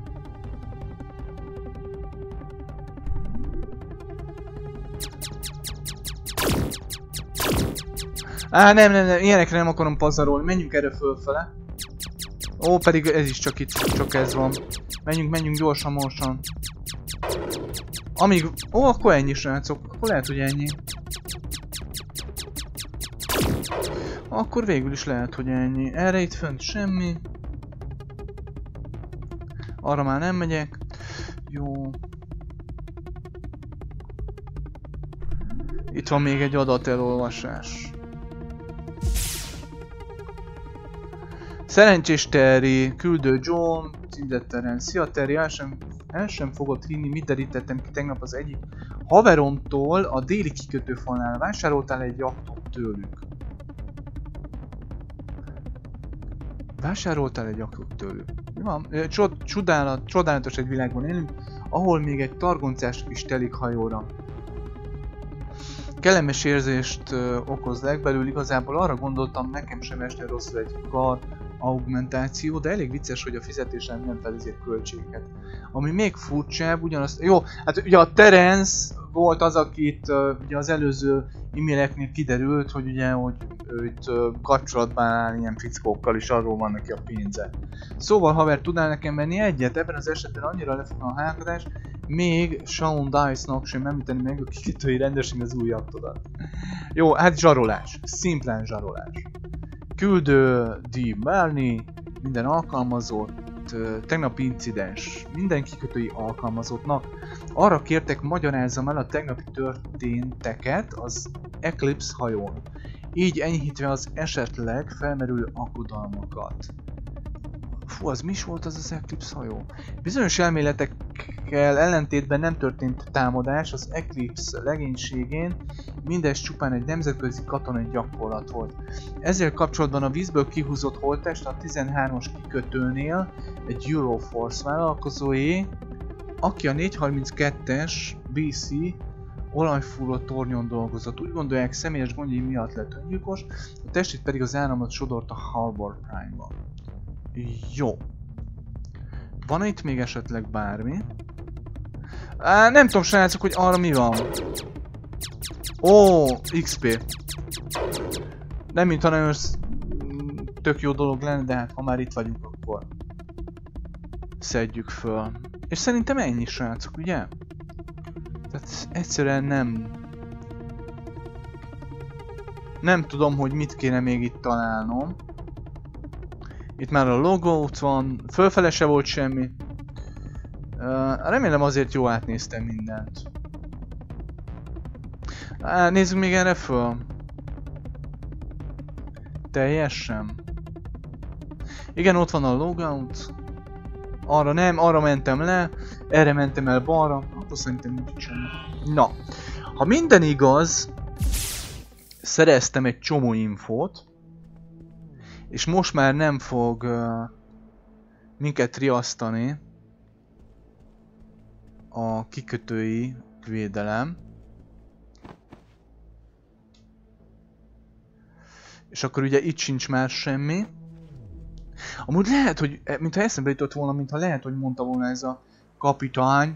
Á, nem, nem, nem, ilyenekre nem akarom pazarolni. Menjünk erre fölfele. Ó, pedig ez is csak itt, csak ez van. Menjünk, menjünk gyorsan, morsan. Amíg... Ó, akkor ennyi, srácok. Akkor lehet, hogy ennyi. Akkor végül is lehet, hogy ennyi. Erre itt fönt semmi. Arra már nem megyek. Jó. Itt van még egy adatelolvasás. Szerencsés Terry, küldő John, címzett Terence. Szia Terry, el sem, el sem fogod hinni, mit derítettem ki tegnap az egyik haveromtól a déli kikötőfalnál. Vásároltál egy jachtot tőlük. Vásároltál egy jachtot tőlük. Mi van? Csod, csodálat, csodálatos egy világban élünk, ahol még egy targoncás is telik hajóra. Kellemes érzést ö, okoz legbelül, igazából arra gondoltam, nekem sem este rosszul egy kar augmentáció, de elég vicces, hogy a fizetésem nem felizett költségeket. Ami még furcsább, ugyanazt... Jó, hát ugye a Terence volt az, akit uh, ugye az előző e-maileknél kiderült, hogy ugye, hogy ő itt uh, kapcsolatban áll ilyen fickókkal, és arról van neki a pénze. Szóval, haver, tudnál nekem menni egyet? Ebben az esetben annyira lefogna a hágazás, még Sean Dice-nak sem említeni meg a kikötői rendőrség az új jaktodat. Jó, hát zsarolás. Szimplán zsarolás. Küldő D. Barney, minden alkalmazott, tegnapi incidens, minden kikötői alkalmazottnak arra kértek, magyarázzam el a tegnapi történteket az Eclipse hajón, így enyhítve az esetleg felmerülő aggodalmakat. Fú, az mi is volt az az Eclipse hajó? Bizonyos elméletekkel ellentétben nem történt támadás az Eclipse legénységén, mindez csupán egy nemzetközi katonai gyakorlat volt. Ezzel kapcsolatban a vízből kihúzott holttest a tizenhármas kikötőnél egy Euroforce vállalkozóé, aki a négyszázharminckettes bé cé olajfúró tornyon dolgozott. Úgy gondolják, személyes gondjai miatt lett öngyilkos, a testét pedig az áramlat sodort a Harbor Prime-ba. Jó. Van itt még esetleg bármi? Á, nem tudom, srácok, hogy arra mi van. Ó, iksz pé. Nem mintha nagyon tök jó dolog lenne, de hát ha már itt vagyunk, akkor szedjük föl. És szerintem ennyi, srácok, ugye? Tehát egyszerűen nem... Nem tudom, hogy mit kéne még itt találnom. Itt már a logó ott van, fölfele se volt semmi. Uh, remélem azért jó átnéztem mindent. Uh, nézzük még erre föl. Teljesen. Igen, ott van a logout. Arra nem, arra mentem le. Erre mentem el balra. Akkor szerintem nincs semmi. Na, ha minden igaz, szereztem egy csomó infót. És most már nem fog uh, minket riasztani a kikötői védelem. És akkor ugye itt sincs már semmi. Amúgy lehet, hogy, mintha eszembe jutott volna, mintha lehet, hogy mondta volna ez a kapitány,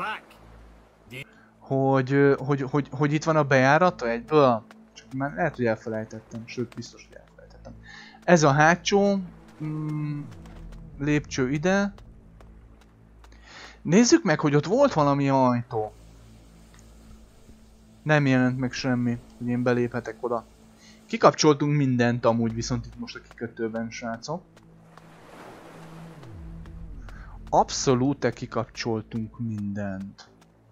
hogy, hogy, hogy, hogy itt van a bejárata egyből. Csak már lehet, hogy elfelejtettem, sőt biztos, hogy elfelejtettem. Ez a hátsó mm, lépcső ide. Nézzük meg, hogy ott volt valami ajtó. Nem jelent meg semmi, hogy én beléphetek oda. Kikapcsoltunk mindent amúgy, viszont itt most a kikötőben, srácok. Abszolút kikapcsoltunk mindent.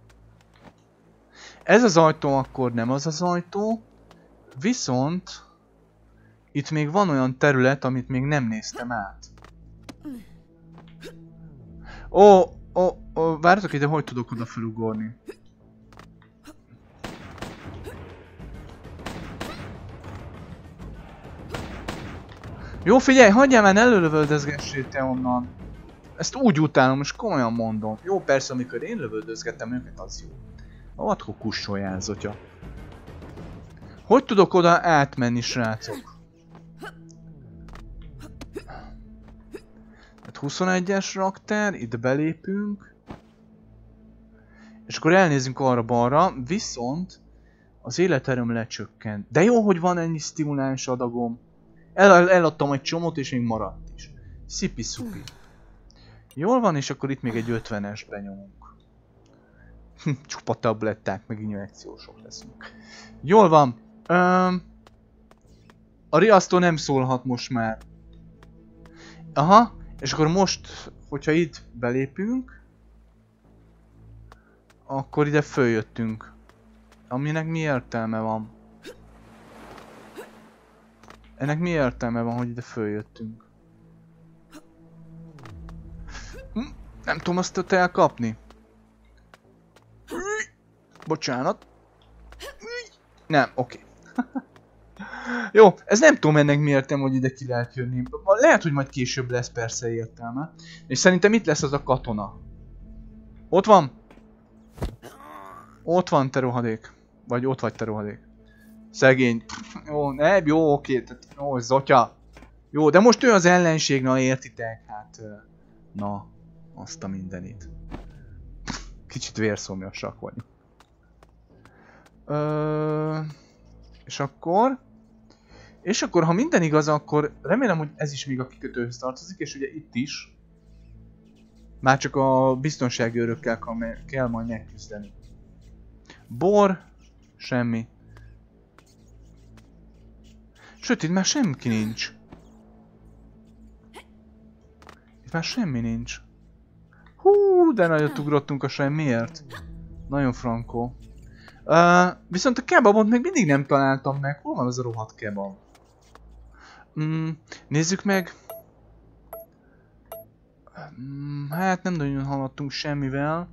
Ez az ajtó akkor nem az az ajtó. Viszont itt még van olyan terület, amit még nem néztem át. Ó, ó, ó, várjatok ide, hogy tudok oda felugorni. Jó, figyelj, hagyjál már, előlövöldözgessél te onnan. Ezt úgy utálom, és komolyan mondom. Jó, persze, amikor én lövöldözgettem őket, az jó. Akkor kussoljál, zotya. Hogy tudok oda átmenni, srácok? Hát huszonegyes raktár, itt belépünk. És akkor elnézünk arra balra, viszont az életerőm lecsökkent. De jó, hogy van ennyi stimuláns adagom. El, eladtam egy csomót, és még maradt is. Szipi-szupi. Jól van, és akkor itt még egy ötvenes benyomunk. Csupa tabletták, meg injekciósok leszünk. Jól van. Öm, a riasztó nem szólhat most már. Aha, és akkor most, hogyha itt belépünk, akkor ide följöttünk. Aminek mi értelme van? Ennek mi értelme van, hogy ide följöttünk? Hm, nem tudom azt ott elkapni. Bocsánat. Nem, oké. Okay. Jó, ez nem tudom ennek mi értelme, hogy ide ki lehet jönni. Lehet, hogy majd később lesz persze értelme. És szerintem itt lesz az a katona. Ott van? Ott van, te rohadék. Vagy ott vagy, te rohadék. Szegény. Jó, nem, jó, oké. Tehát, ó, zotya. Jó, de most ő az ellenség, na értitek? Hát, na, azt a mindenit. Kicsit vérszomjasak vagyunk. Ö... És akkor... És akkor, ha minden igaz, akkor remélem, hogy ez is még a kikötőhöz tartozik, és ugye itt is. Már csak a biztonsági őrökkel kell majd megküzdeni. Bor, semmi. Sőt, itt már semmi nincs. Itt már semmi nincs. Hú, de nagyot ugrottunk a semmiért. Nagyon frankó. Uh, viszont a kebabot még mindig nem találtam meg. Hol van az a rohadt kebab? Mm, nézzük meg. Mm, hát nem nagyon haladtunk semmivel.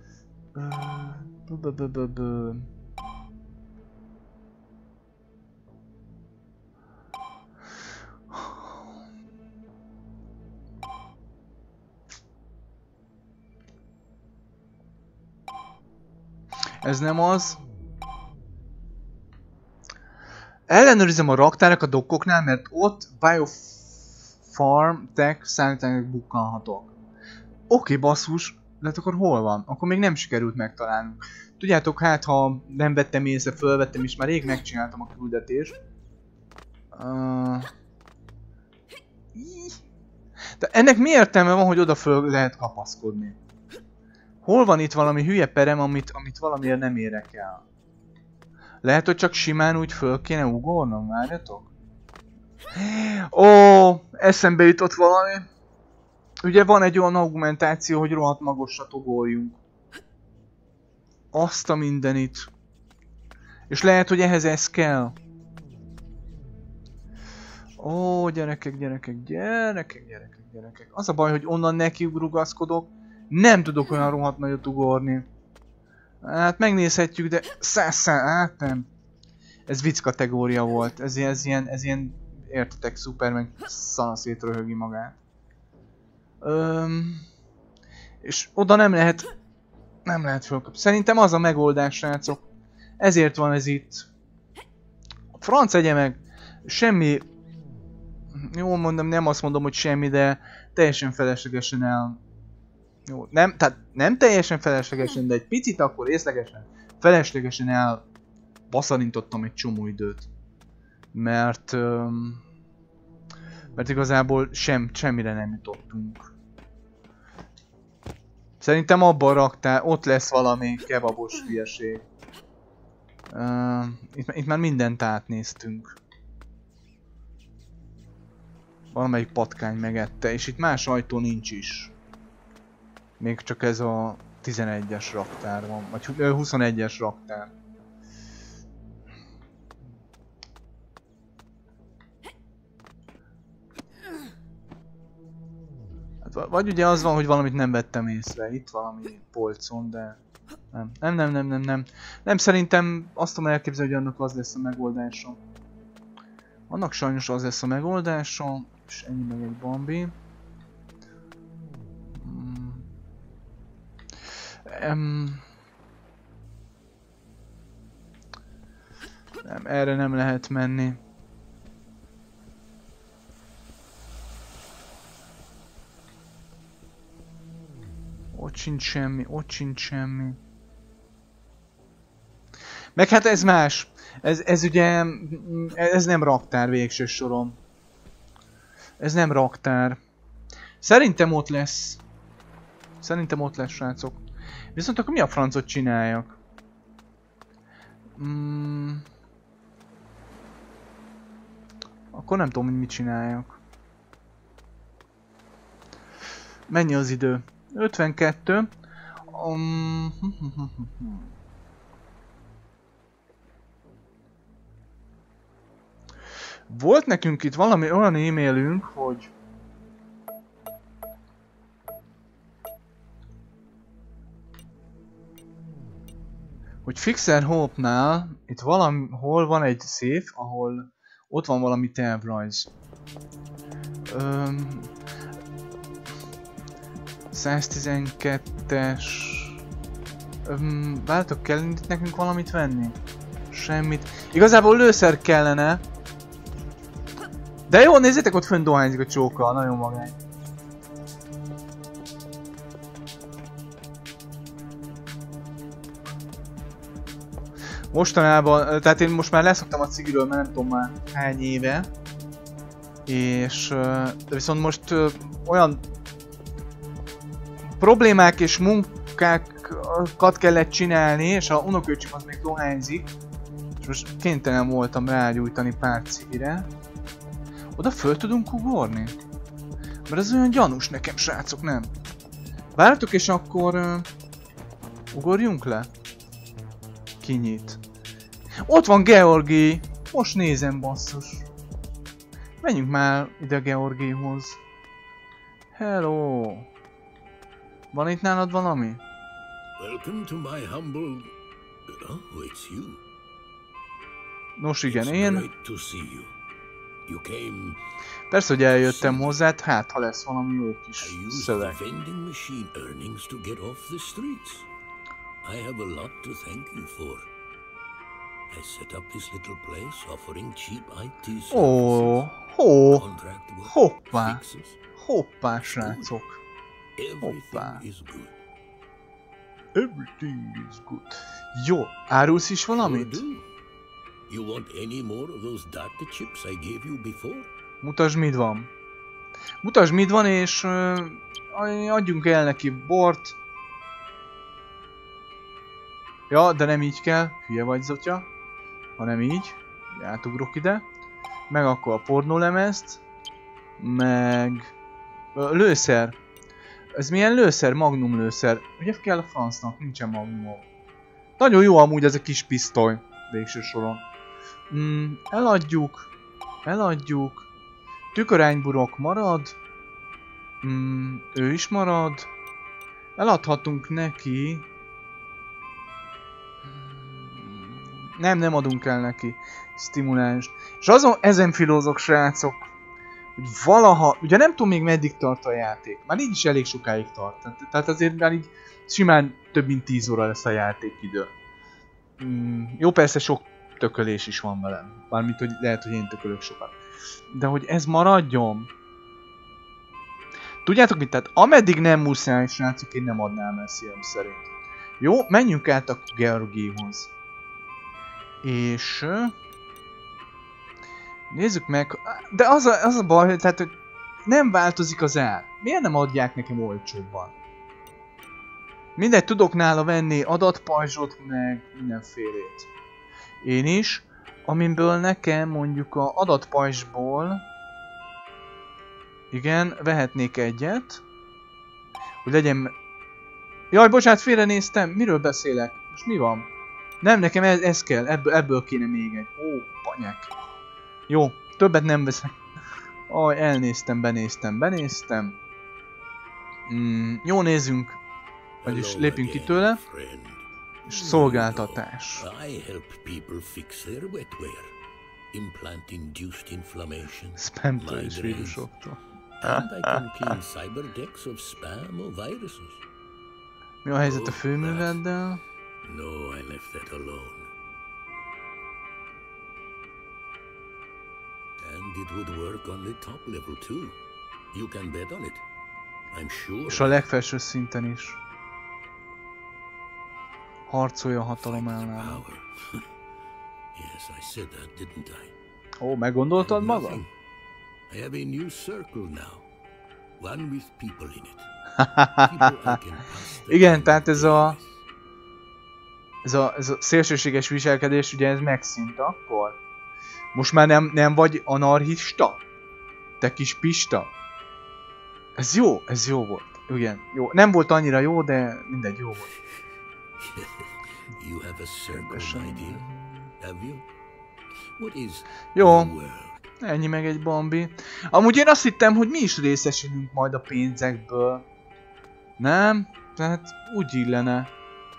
Uh, Ez nem az. Ellenőrizem a raktárak a dokkoknál, mert ott Biofarm Tech szállítányok bukkanhatok. Oké, basszus, de hát akkor hol van? Akkor még nem sikerült megtalálnunk. Tudjátok, hát ha nem vettem észre, fölvettem és már rég megcsináltam a küldetést. Uh... De ennek mi értelme van, hogy oda föl lehet kapaszkodni? Hol van itt valami hülye perem, amit, amit valamiért nem érek el? Lehet, hogy csak simán úgy föl kéne ugornom, várjatok? Ó, eszembe jutott valami. Ugye van egy olyan augmentáció, hogy rohadt magasra ugorjunk. Azt a mindenit. És lehet, hogy ehhez ez kell. Ó, gyerekek, gyerekek, gyerekek, gyerekek, gyerekek. Az a baj, hogy onnan nekiugrugaszkodok. Nem tudok olyan rohadt nagyot ugorni. Hát megnézhetjük, de szásszá, hát nem. Ez vicc kategória volt. Ez, ez ilyen, ez ilyen, értetek, Superman szana szétröhögi magát. Öm, és oda nem lehet, nem lehet fölkapni. Szerintem az a megoldás, srácok. Ezért van ez itt. A franc egye meg, semmi, jól mondom, nem azt mondom, hogy semmi, de teljesen feleslegesen el. Jó, nem, tehát nem teljesen feleslegesen, de egy picit akkor észlegesen, feleslegesen el baszarintottam egy csomó időt. Mert, öm, mert igazából sem, semmire nem jutottunk. Szerintem abban raktál, ott lesz valami kebabos hülyeség. Uh, itt, itt már mindent átnéztünk. Valamelyik patkány megette, és itt más ajtó nincs is. Még csak ez a tizenegyes raktár van, vagy huszonegyes raktár. Hát, vagy ugye az van, hogy valamit nem vettem észre, itt valami polcon, de... Nem, nem, nem, nem, nem, nem. Nem, szerintem azt tudom elképzelni, hogy annak az lesz a megoldása. Annak sajnos az lesz a megoldása, és ennyi meg egy Bambi. Hmm. Um. Nem, erre nem lehet menni. Ott sincs semmi, ott sincs semmi. Meg hát ez más. Ez, ez ugye... Ez nem raktár végső soron. Ez nem raktár. Szerintem ott lesz. Szerintem ott lesz, srácok. Viszont akkor mi a francot csináljak? Mm. Akkor nem tudom, hogy mit csináljak. Mennyi az idő? ötvenkettő. Um, Volt nekünk itt valami olyan e-mailünk, hogy... Hogy Fixer Hope-nál itt valahol van egy safe, ahol ott van valami tervrajz. Öm... száztizenkettes... Öm, várjátok, kell itt nekünk valamit venni? Semmit. Igazából lőszer kellene. De jó, nézzétek, ott fönn dohányzik a csóka, nagyon magány. Mostanában, tehát én most már leszoktam a cigiről, mert nem tudom már hány éve. És de viszont most ö, olyan problémák és munkákat kellett csinálni, és a unoköcsém az még dohányzik. És most kénytelen voltam rágyújtani pár cigire. Oda föl tudunk ugorni? Mert ez olyan gyanús nekem, srácok, nem? Várjatok, és akkor... Uh, ugorjunk le? Kinyit. Ott van Georgi! Most nézem, basszus. Menjünk már ide Georgihoz. Hello! Van itt nálad valami? Welcome to my humble... Oh, it's you. Nos igen, én... Great to see you. You came... Persze, hogy eljöttem hozzád, hát ha lesz valami jó kis szöveg. I used the vending machine earnings to get off the streets. I have a lot to thank you for. I set up this little place offering cheap I T services. Ó, hó, Contract work, hoppá, fixes. hoppá, srácok. Everything is good. Everything is good. Jó, árulsz is valamit? Do. You want any more of those data chips I gave you before? Mutasd, mit van. Mutasd, mit van, és uh, adjunk el neki bort. Ja, de nem így kell. Hülye vagy, Zotya. Hanem így. Átugrok ide. Meg akkor a pornólemezt. Meg... Lőszer. Ez milyen lőszer? Magnum lőszer. Ugye kell a francnak? Nincsen magnum. Nagyon jó amúgy ez a kis pisztoly. Végső soron. Mm, eladjuk. Eladjuk. Tükörányburok marad. Mm, ő is marad. Eladhatunk neki. Nem, nem adunk el neki stimuláns. És azon ezen filózok, srácok, hogy valaha, ugye nem tudom még meddig tart a játék. Már így is elég sokáig tart. Tehát azért már így simán több mint tíz óra lesz a játékidő. Mm, jó, persze sok tökölés is van velem. Bármint, hogy lehet, hogy én tökölök sokat. De hogy ez maradjon. Tudjátok mit? Tehát ameddig nem muszáj, srácok, én nem adnám el szívem szerint. Jó, menjünk át a Georgihoz. És... nézzük meg... De az a, az a baj, hogy, tehát, hogy nem változik az ár. Miért nem adják nekem olcsóbban? Mindegy, tudok nála venni adatpajzsot, meg mindenfélét. Én is. Amiből nekem mondjuk a adatpajzsból... igen, vehetnék egyet. Hogy legyen... Jaj, bocsánat, félrenéztem. Miről beszélek? Most mi van? Nem, nekem ez, ez kell. Ebből, ebből kéne még egy. Ó, panyák. Jó, többet nem veszek. Aj, elnéztem, benéztem, benéztem. Mm, jó, nézzünk. Vagyis lépjünk ki tőle. És szolgáltatás. Spamtől és vírusoktól. Mi a helyzet a főműveddel? No, I left that alone. And it would work on the top level too. You can bet on it. I'm sure. És a legfelső szinten is. Harcolja a hatalom ellen. Yes, I said that, didn't I? Ó, meggondoltad magad? I have a new circle now. One with people in it. Igen, tehát ez a... Ez a, ez a szélsőséges viselkedés, ugye ez megszűnt akkor? Most már nem, nem vagy anarchista? Te kis pista? Ez jó, ez jó volt. Igen, jó. Nem volt annyira jó, de mindegy, jó volt. You have a circle, my dear. Have you? What is jó. Ennyi meg egy Bambi. Amúgy én azt hittem, hogy mi is részesülünk majd a pénzekből. Nem? Tehát úgy illene.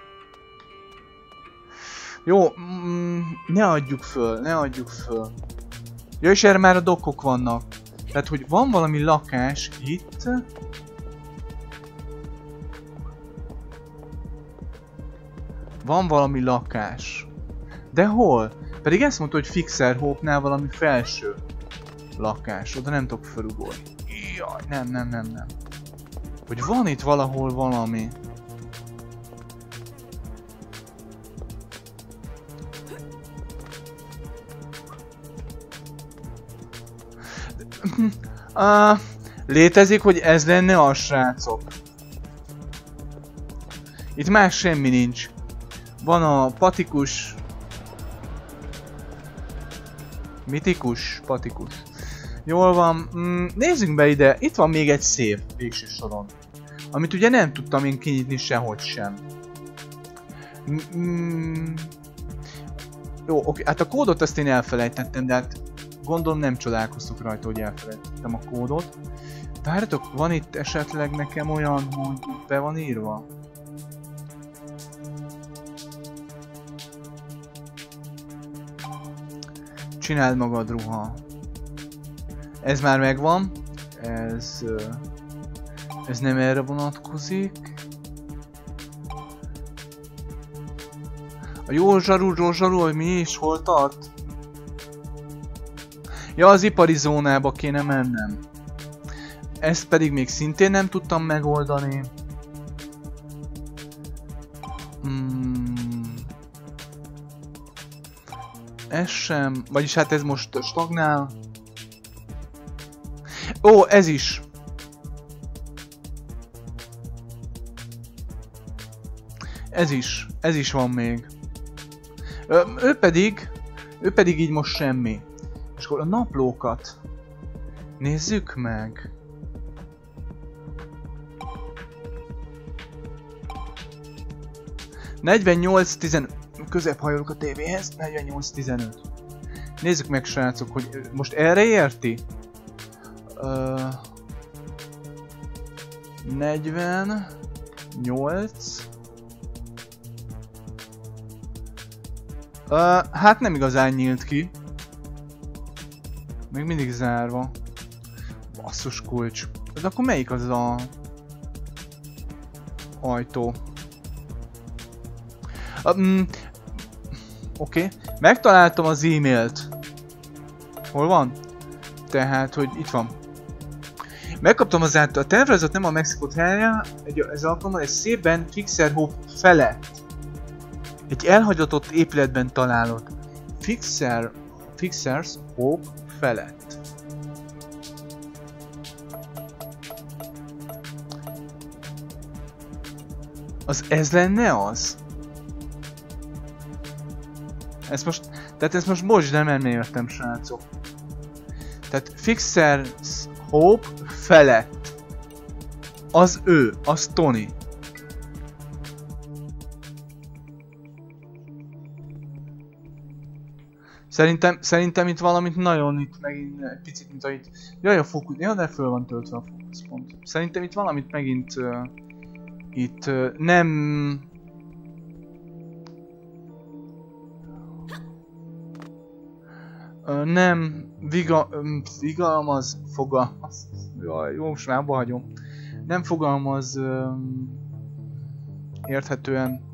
Jó, mm, ne adjuk föl, ne adjuk föl. Ja, és erre már a dokkok vannak. Tehát, hogy van valami lakás itt. Van valami lakás. De hol? Pedig ezt mondta, hogy Fixer Hope-nál valami felső lakás. Oda nem tudok felugolni. Jaj, nem, nem, nem, nem. Hogy van itt valahol valami. Uh, létezik, hogy ez lenne a srácok. Itt más semmi nincs. Van a patikus. Mitikus, patikus. Jól van. Mm, nézzünk be ide. Itt van még egy szép végső soron. Amit ugye nem tudtam én kinyitni sehogy sem. Mm, jó, oké. Hát a kódot azt én elfelejtettem, de hát gondolom nem csodálkoztok rajta, hogy elfelejtettem a kódot. Várjatok, van itt esetleg nekem olyan, hogy be van írva? Csináld magad, ruha. Ez már megvan. Ez... Ez nem erre vonatkozik. A jó zsarú, jó zsarú, hogy mi is, hol tart? Ja, az ipari zónába kéne mennem. Ezt pedig még szintén nem tudtam megoldani. Hmm. Ez sem, vagyis hát ez most stagnál. Ó, ez is. Ez is, ez is van még. Ö, ő pedig, ő pedig így most semmi. És akkor a naplókat nézzük meg. negyvennyolc tizenöt. Közebb hajolok a tévéhez. negyvennyolc tizenöt. Nézzük meg, srácok, hogy most erre érti? Uh, negyvennyolc. Uh, hát nem igazán nyílt ki. Még mindig zárva. Basszus kulcs. De akkor melyik az a ajtó? Um, Oké. Okay. Megtaláltam az e-mailt. Hol van? Tehát, hogy itt van. Megkaptam az át, a tervezet nem a Mexikót helye, ez alkalommal egy szépen Fixer Hope felett. Egy elhagyatott épületben találod. Fixer, Fixers Hope felett. Az ez lenne az? Ezt most, tehát ezt most bocs, de nem értem, srácok. Tehát Fixers Hope felett. Az ő, az Tony. Szerintem, szerintem itt valamit nagyon itt megint egy picit, mint ahogy... Jaj, a fókusz... Ja, de föl van töltve a fókuszpont. Szerintem itt valamit megint... Uh, itt uh, nem... Uh, nem... Viga... Um, vigalmaz... Fogalmaz... Jaj, jó, most már abba hagyom. Nem fogalmaz... Um, érthetően...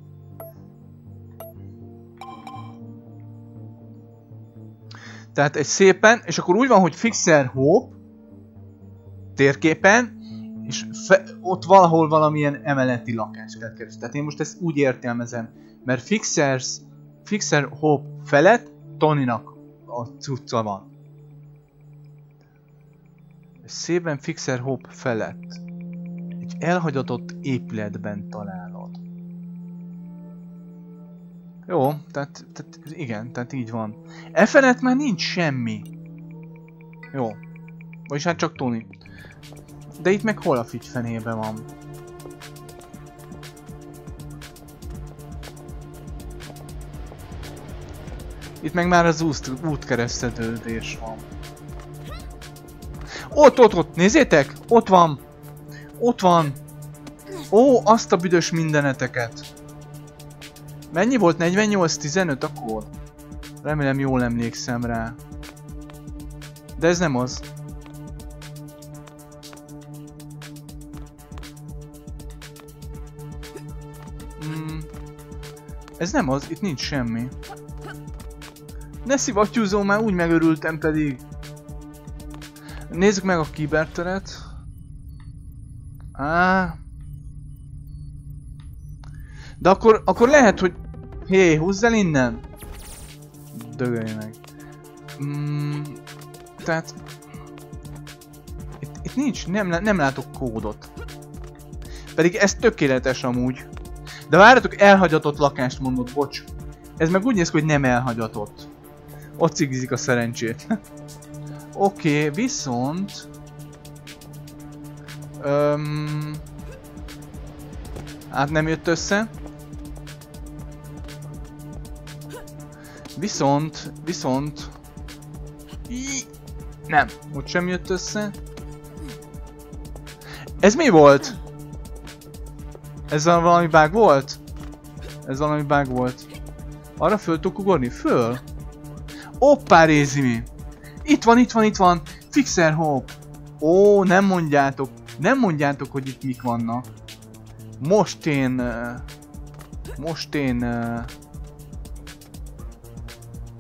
Tehát egy szépen, és akkor úgy van, hogy Fixer Hope térképen, és ott valahol valamilyen emeleti lakást kell keresni. Tehát én most ezt úgy értelmezem, mert Fixers, Fixer Hope felett Tonynak a cucca van. És szépen Fixer Hope felett egy elhagyatott épületben találod. Jó, tehát, tehát igen, tehát így van. E felett már nincs semmi. Jó. Vagyis hát csak Tony. De itt meg hol a figy fenében van? Itt meg már az út, útkereszteződés van. Ott, ott, ott, nézzétek! Ott van! Ott van! Ó, azt a büdös mindeneteket! Mennyi volt? negyvennyolc tizenöt akkor? Remélem jól emlékszem rá. De ez nem az. Mm. Ez nem az, itt nincs semmi. Ne szivattyúzom, már úgy megörültem pedig. Nézzük meg a kiberteret. Á. De akkor, akkor lehet, hogy... Hé, húzz el innen! Dögölj meg. Mm, tehát... Itt, itt nincs, nem, nem látok kódot. Pedig ez tökéletes amúgy. De várjatok, elhagyatott lakást mondott, bocs. Ez meg úgy néz ki, hogy nem elhagyatott. Ott cigizik a szerencsét. Oké, okay, viszont... Öm... Hát nem jött össze. Viszont, viszont... Í, nem, ott sem jött össze. Ez mi volt? Ez valami bug volt? Ez valami bug volt. Arra föl tudok ugorni? Föl? Hoppá, Rézimi! Itt van, itt van, itt van! Fixer Hope! Ó, nem mondjátok! Nem mondjátok, hogy itt mik vannak. Most én... Uh, most én... Uh,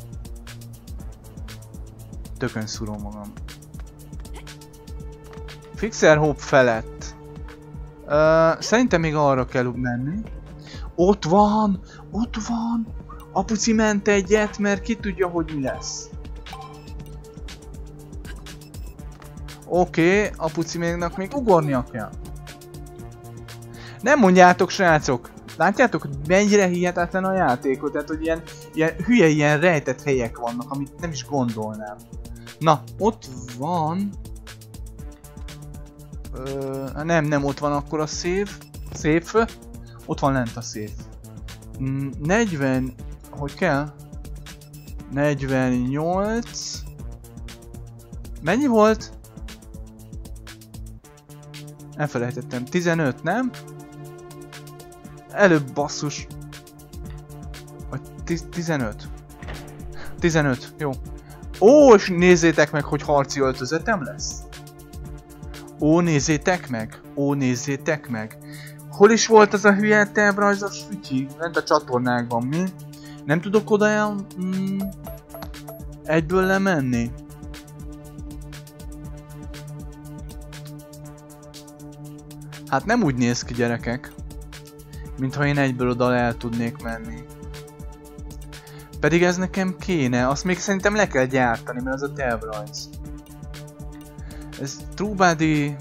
tökön szúrom magam. Fixer Hope felett. Uh, szerintem még arra kell menni. Ott van! Ott van! Apuci ment egyet, mert ki tudja, hogy mi lesz. Oké, okay, apuci mégnak még ugornia kell. Nem mondjátok, srácok! Látjátok, hogy mennyire hihetetlen a játékot? Tehát, hogy ilyen, ilyen hülye, ilyen rejtett helyek vannak, amit nem is gondolnám. Na, ott van... Ö, nem, nem, ott van akkor a szép. Szép. Ott van lent a szép. negyven... Hogy kell? negyvennyolc... Mennyi volt? Elfelejtettem. tizenöt, nem? Előbb basszus. Vagy tizenöt. tizenöt, jó. Ó, és nézzétek meg, hogy harci öltözetem lesz. Ó, nézzétek meg. Ó, nézzétek meg. Hol is volt az a hülye tervrajzos fütyi? Lent a csatornákban, mi? Nem tudok oda el... Mm, egyből lemenni? Hát nem úgy néz ki, gyerekek, mintha én egyből oda el tudnék menni. Pedig ez nekem kéne, azt még szerintem le kell gyártani, mert az a tervrajz. Ez True-body...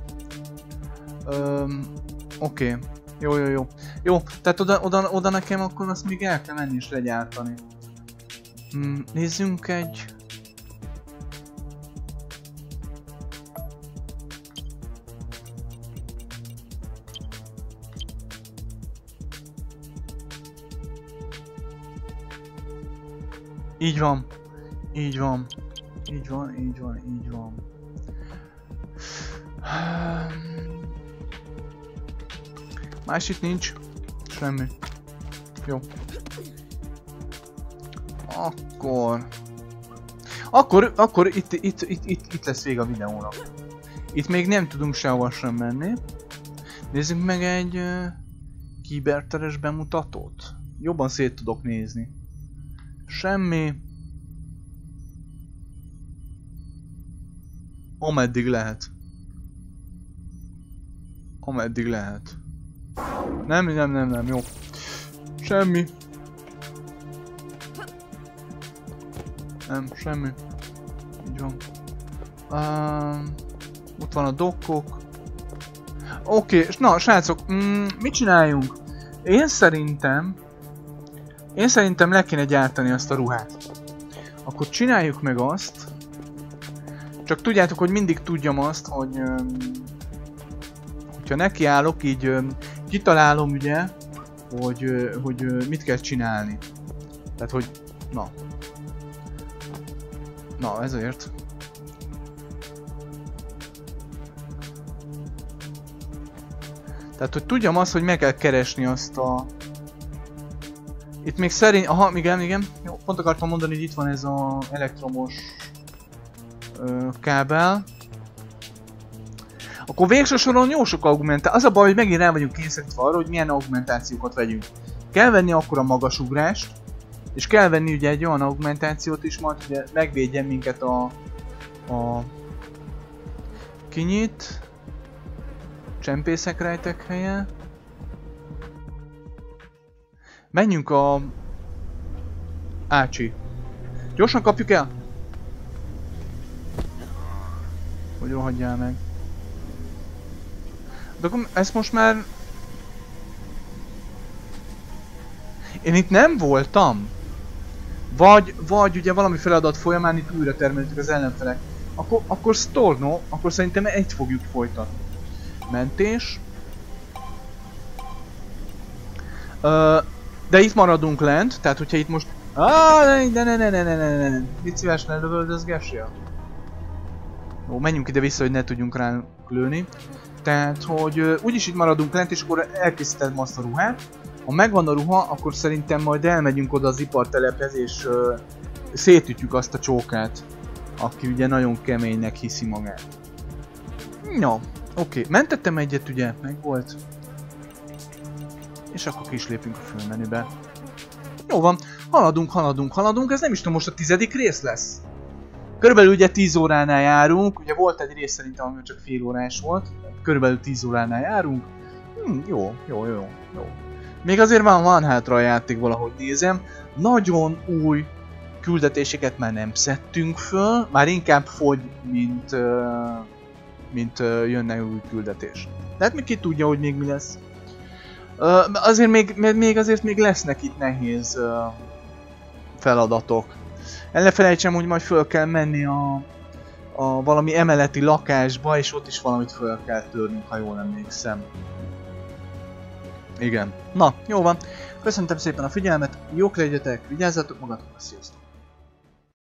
Um, Oké. Okay. Jó, jó, jó. Jó, tehát oda, oda, oda nekem akkor azt még el kell menni és legyártani. Hmm, nézzünk egy... Így van. Így van. Így van, így van, így van. Más itt nincs. Semmi. Jó. Akkor... Akkor, akkor itt, itt, itt, itt, itt lesz vége a videónak. Itt még nem tudunk sehova sem menni. Nézzük meg egy uh, kiberteres bemutatót. Jobban szét tudok nézni. Semmi. Ameddig lehet. Ameddig lehet. Nem, nem, nem, nem, jó. Semmi. Nem, semmi. Így van. Uh, ott van a dokkok. Oké, okay, na srácok, mm, mit csináljunk? Én szerintem... Én szerintem le kéne gyártani azt a ruhát. Akkor csináljuk meg azt. Csak tudjátok, hogy mindig tudjam azt, hogy... Um, hogyha nekiállok, így um, kitalálom ugye, hogy, uh, hogy uh, mit kell csinálni. Tehát, hogy... Na. Na, ezért. Tehát, hogy tudjam azt, hogy meg kell keresni azt a... Itt még szerint... Aha, igen, igen. Jó, pont akartam mondani, hogy itt van ez az elektromos ö, kábel. Akkor végső soron jó sok augmentáció. Az a baj, hogy megint rá vagyunk kényszerítve arra, hogy milyen augmentációkat vegyünk. Kell venni akkor a magasugrást, és kell venni ugye egy olyan augmentációt is, majd ugye megvédjen minket a... a... kinyit. Csempészek rejtek helye. Menjünk a... Ácsi. Gyorsan kapjuk el! Hogy rohadjál meg. De akkor ezt most már... Én itt nem voltam. Vagy, vagy ugye valami feladat folyamán itt újra termeltük az ellenfelek. Akkor, akkor Storno, akkor szerintem egy fogjuk folytatni. Mentés. Uh, de itt maradunk lent, tehát hogyha itt most... Ah, ne, ne, ne, ne, ne, ne, ne, ne. Itt szívesen lövöldözgessél. Jó, menjünk ide-vissza, hogy ne tudjunk rá lőni. Tehát, hogy uh, úgyis itt maradunk lent, és akkor elkészítem azt a ruhát. Ha megvan a ruha, akkor szerintem majd elmegyünk oda az ipartelephez, és uh, szétütjük azt a csókát, aki ugye nagyon keménynek hiszi magát. No, oké, okay. Mentettem egyet, ugye, meg volt. És akkor ki is lépünk a főmenübe. Jó van, haladunk, haladunk, haladunk, ez nem is tudom, most a tizedik rész lesz. Körülbelül ugye tíz óránál járunk, ugye volt egy rész szerintem, ami csak fél órás volt. Körülbelül tíz óránál járunk. Hm, jó, jó, jó, jó. Még azért van, van hátra a játék, valahogy nézem. Nagyon új küldetéseket már nem szedtünk föl, már inkább fogy, mint, uh, mint uh, jönne új küldetés. De hát még ki tudja, hogy még mi lesz. Uh, azért még, még azért még lesznek itt nehéz uh, feladatok. El ne felejtsem, hogy majd föl kell menni a, a valami emeleti lakásba, és ott is valamit föl kell törnünk, ha jól emlékszem. Igen. Na, jó van. Köszönöm szépen a figyelmet, jók legyetek, vigyázzatok magatokra, sziasztok!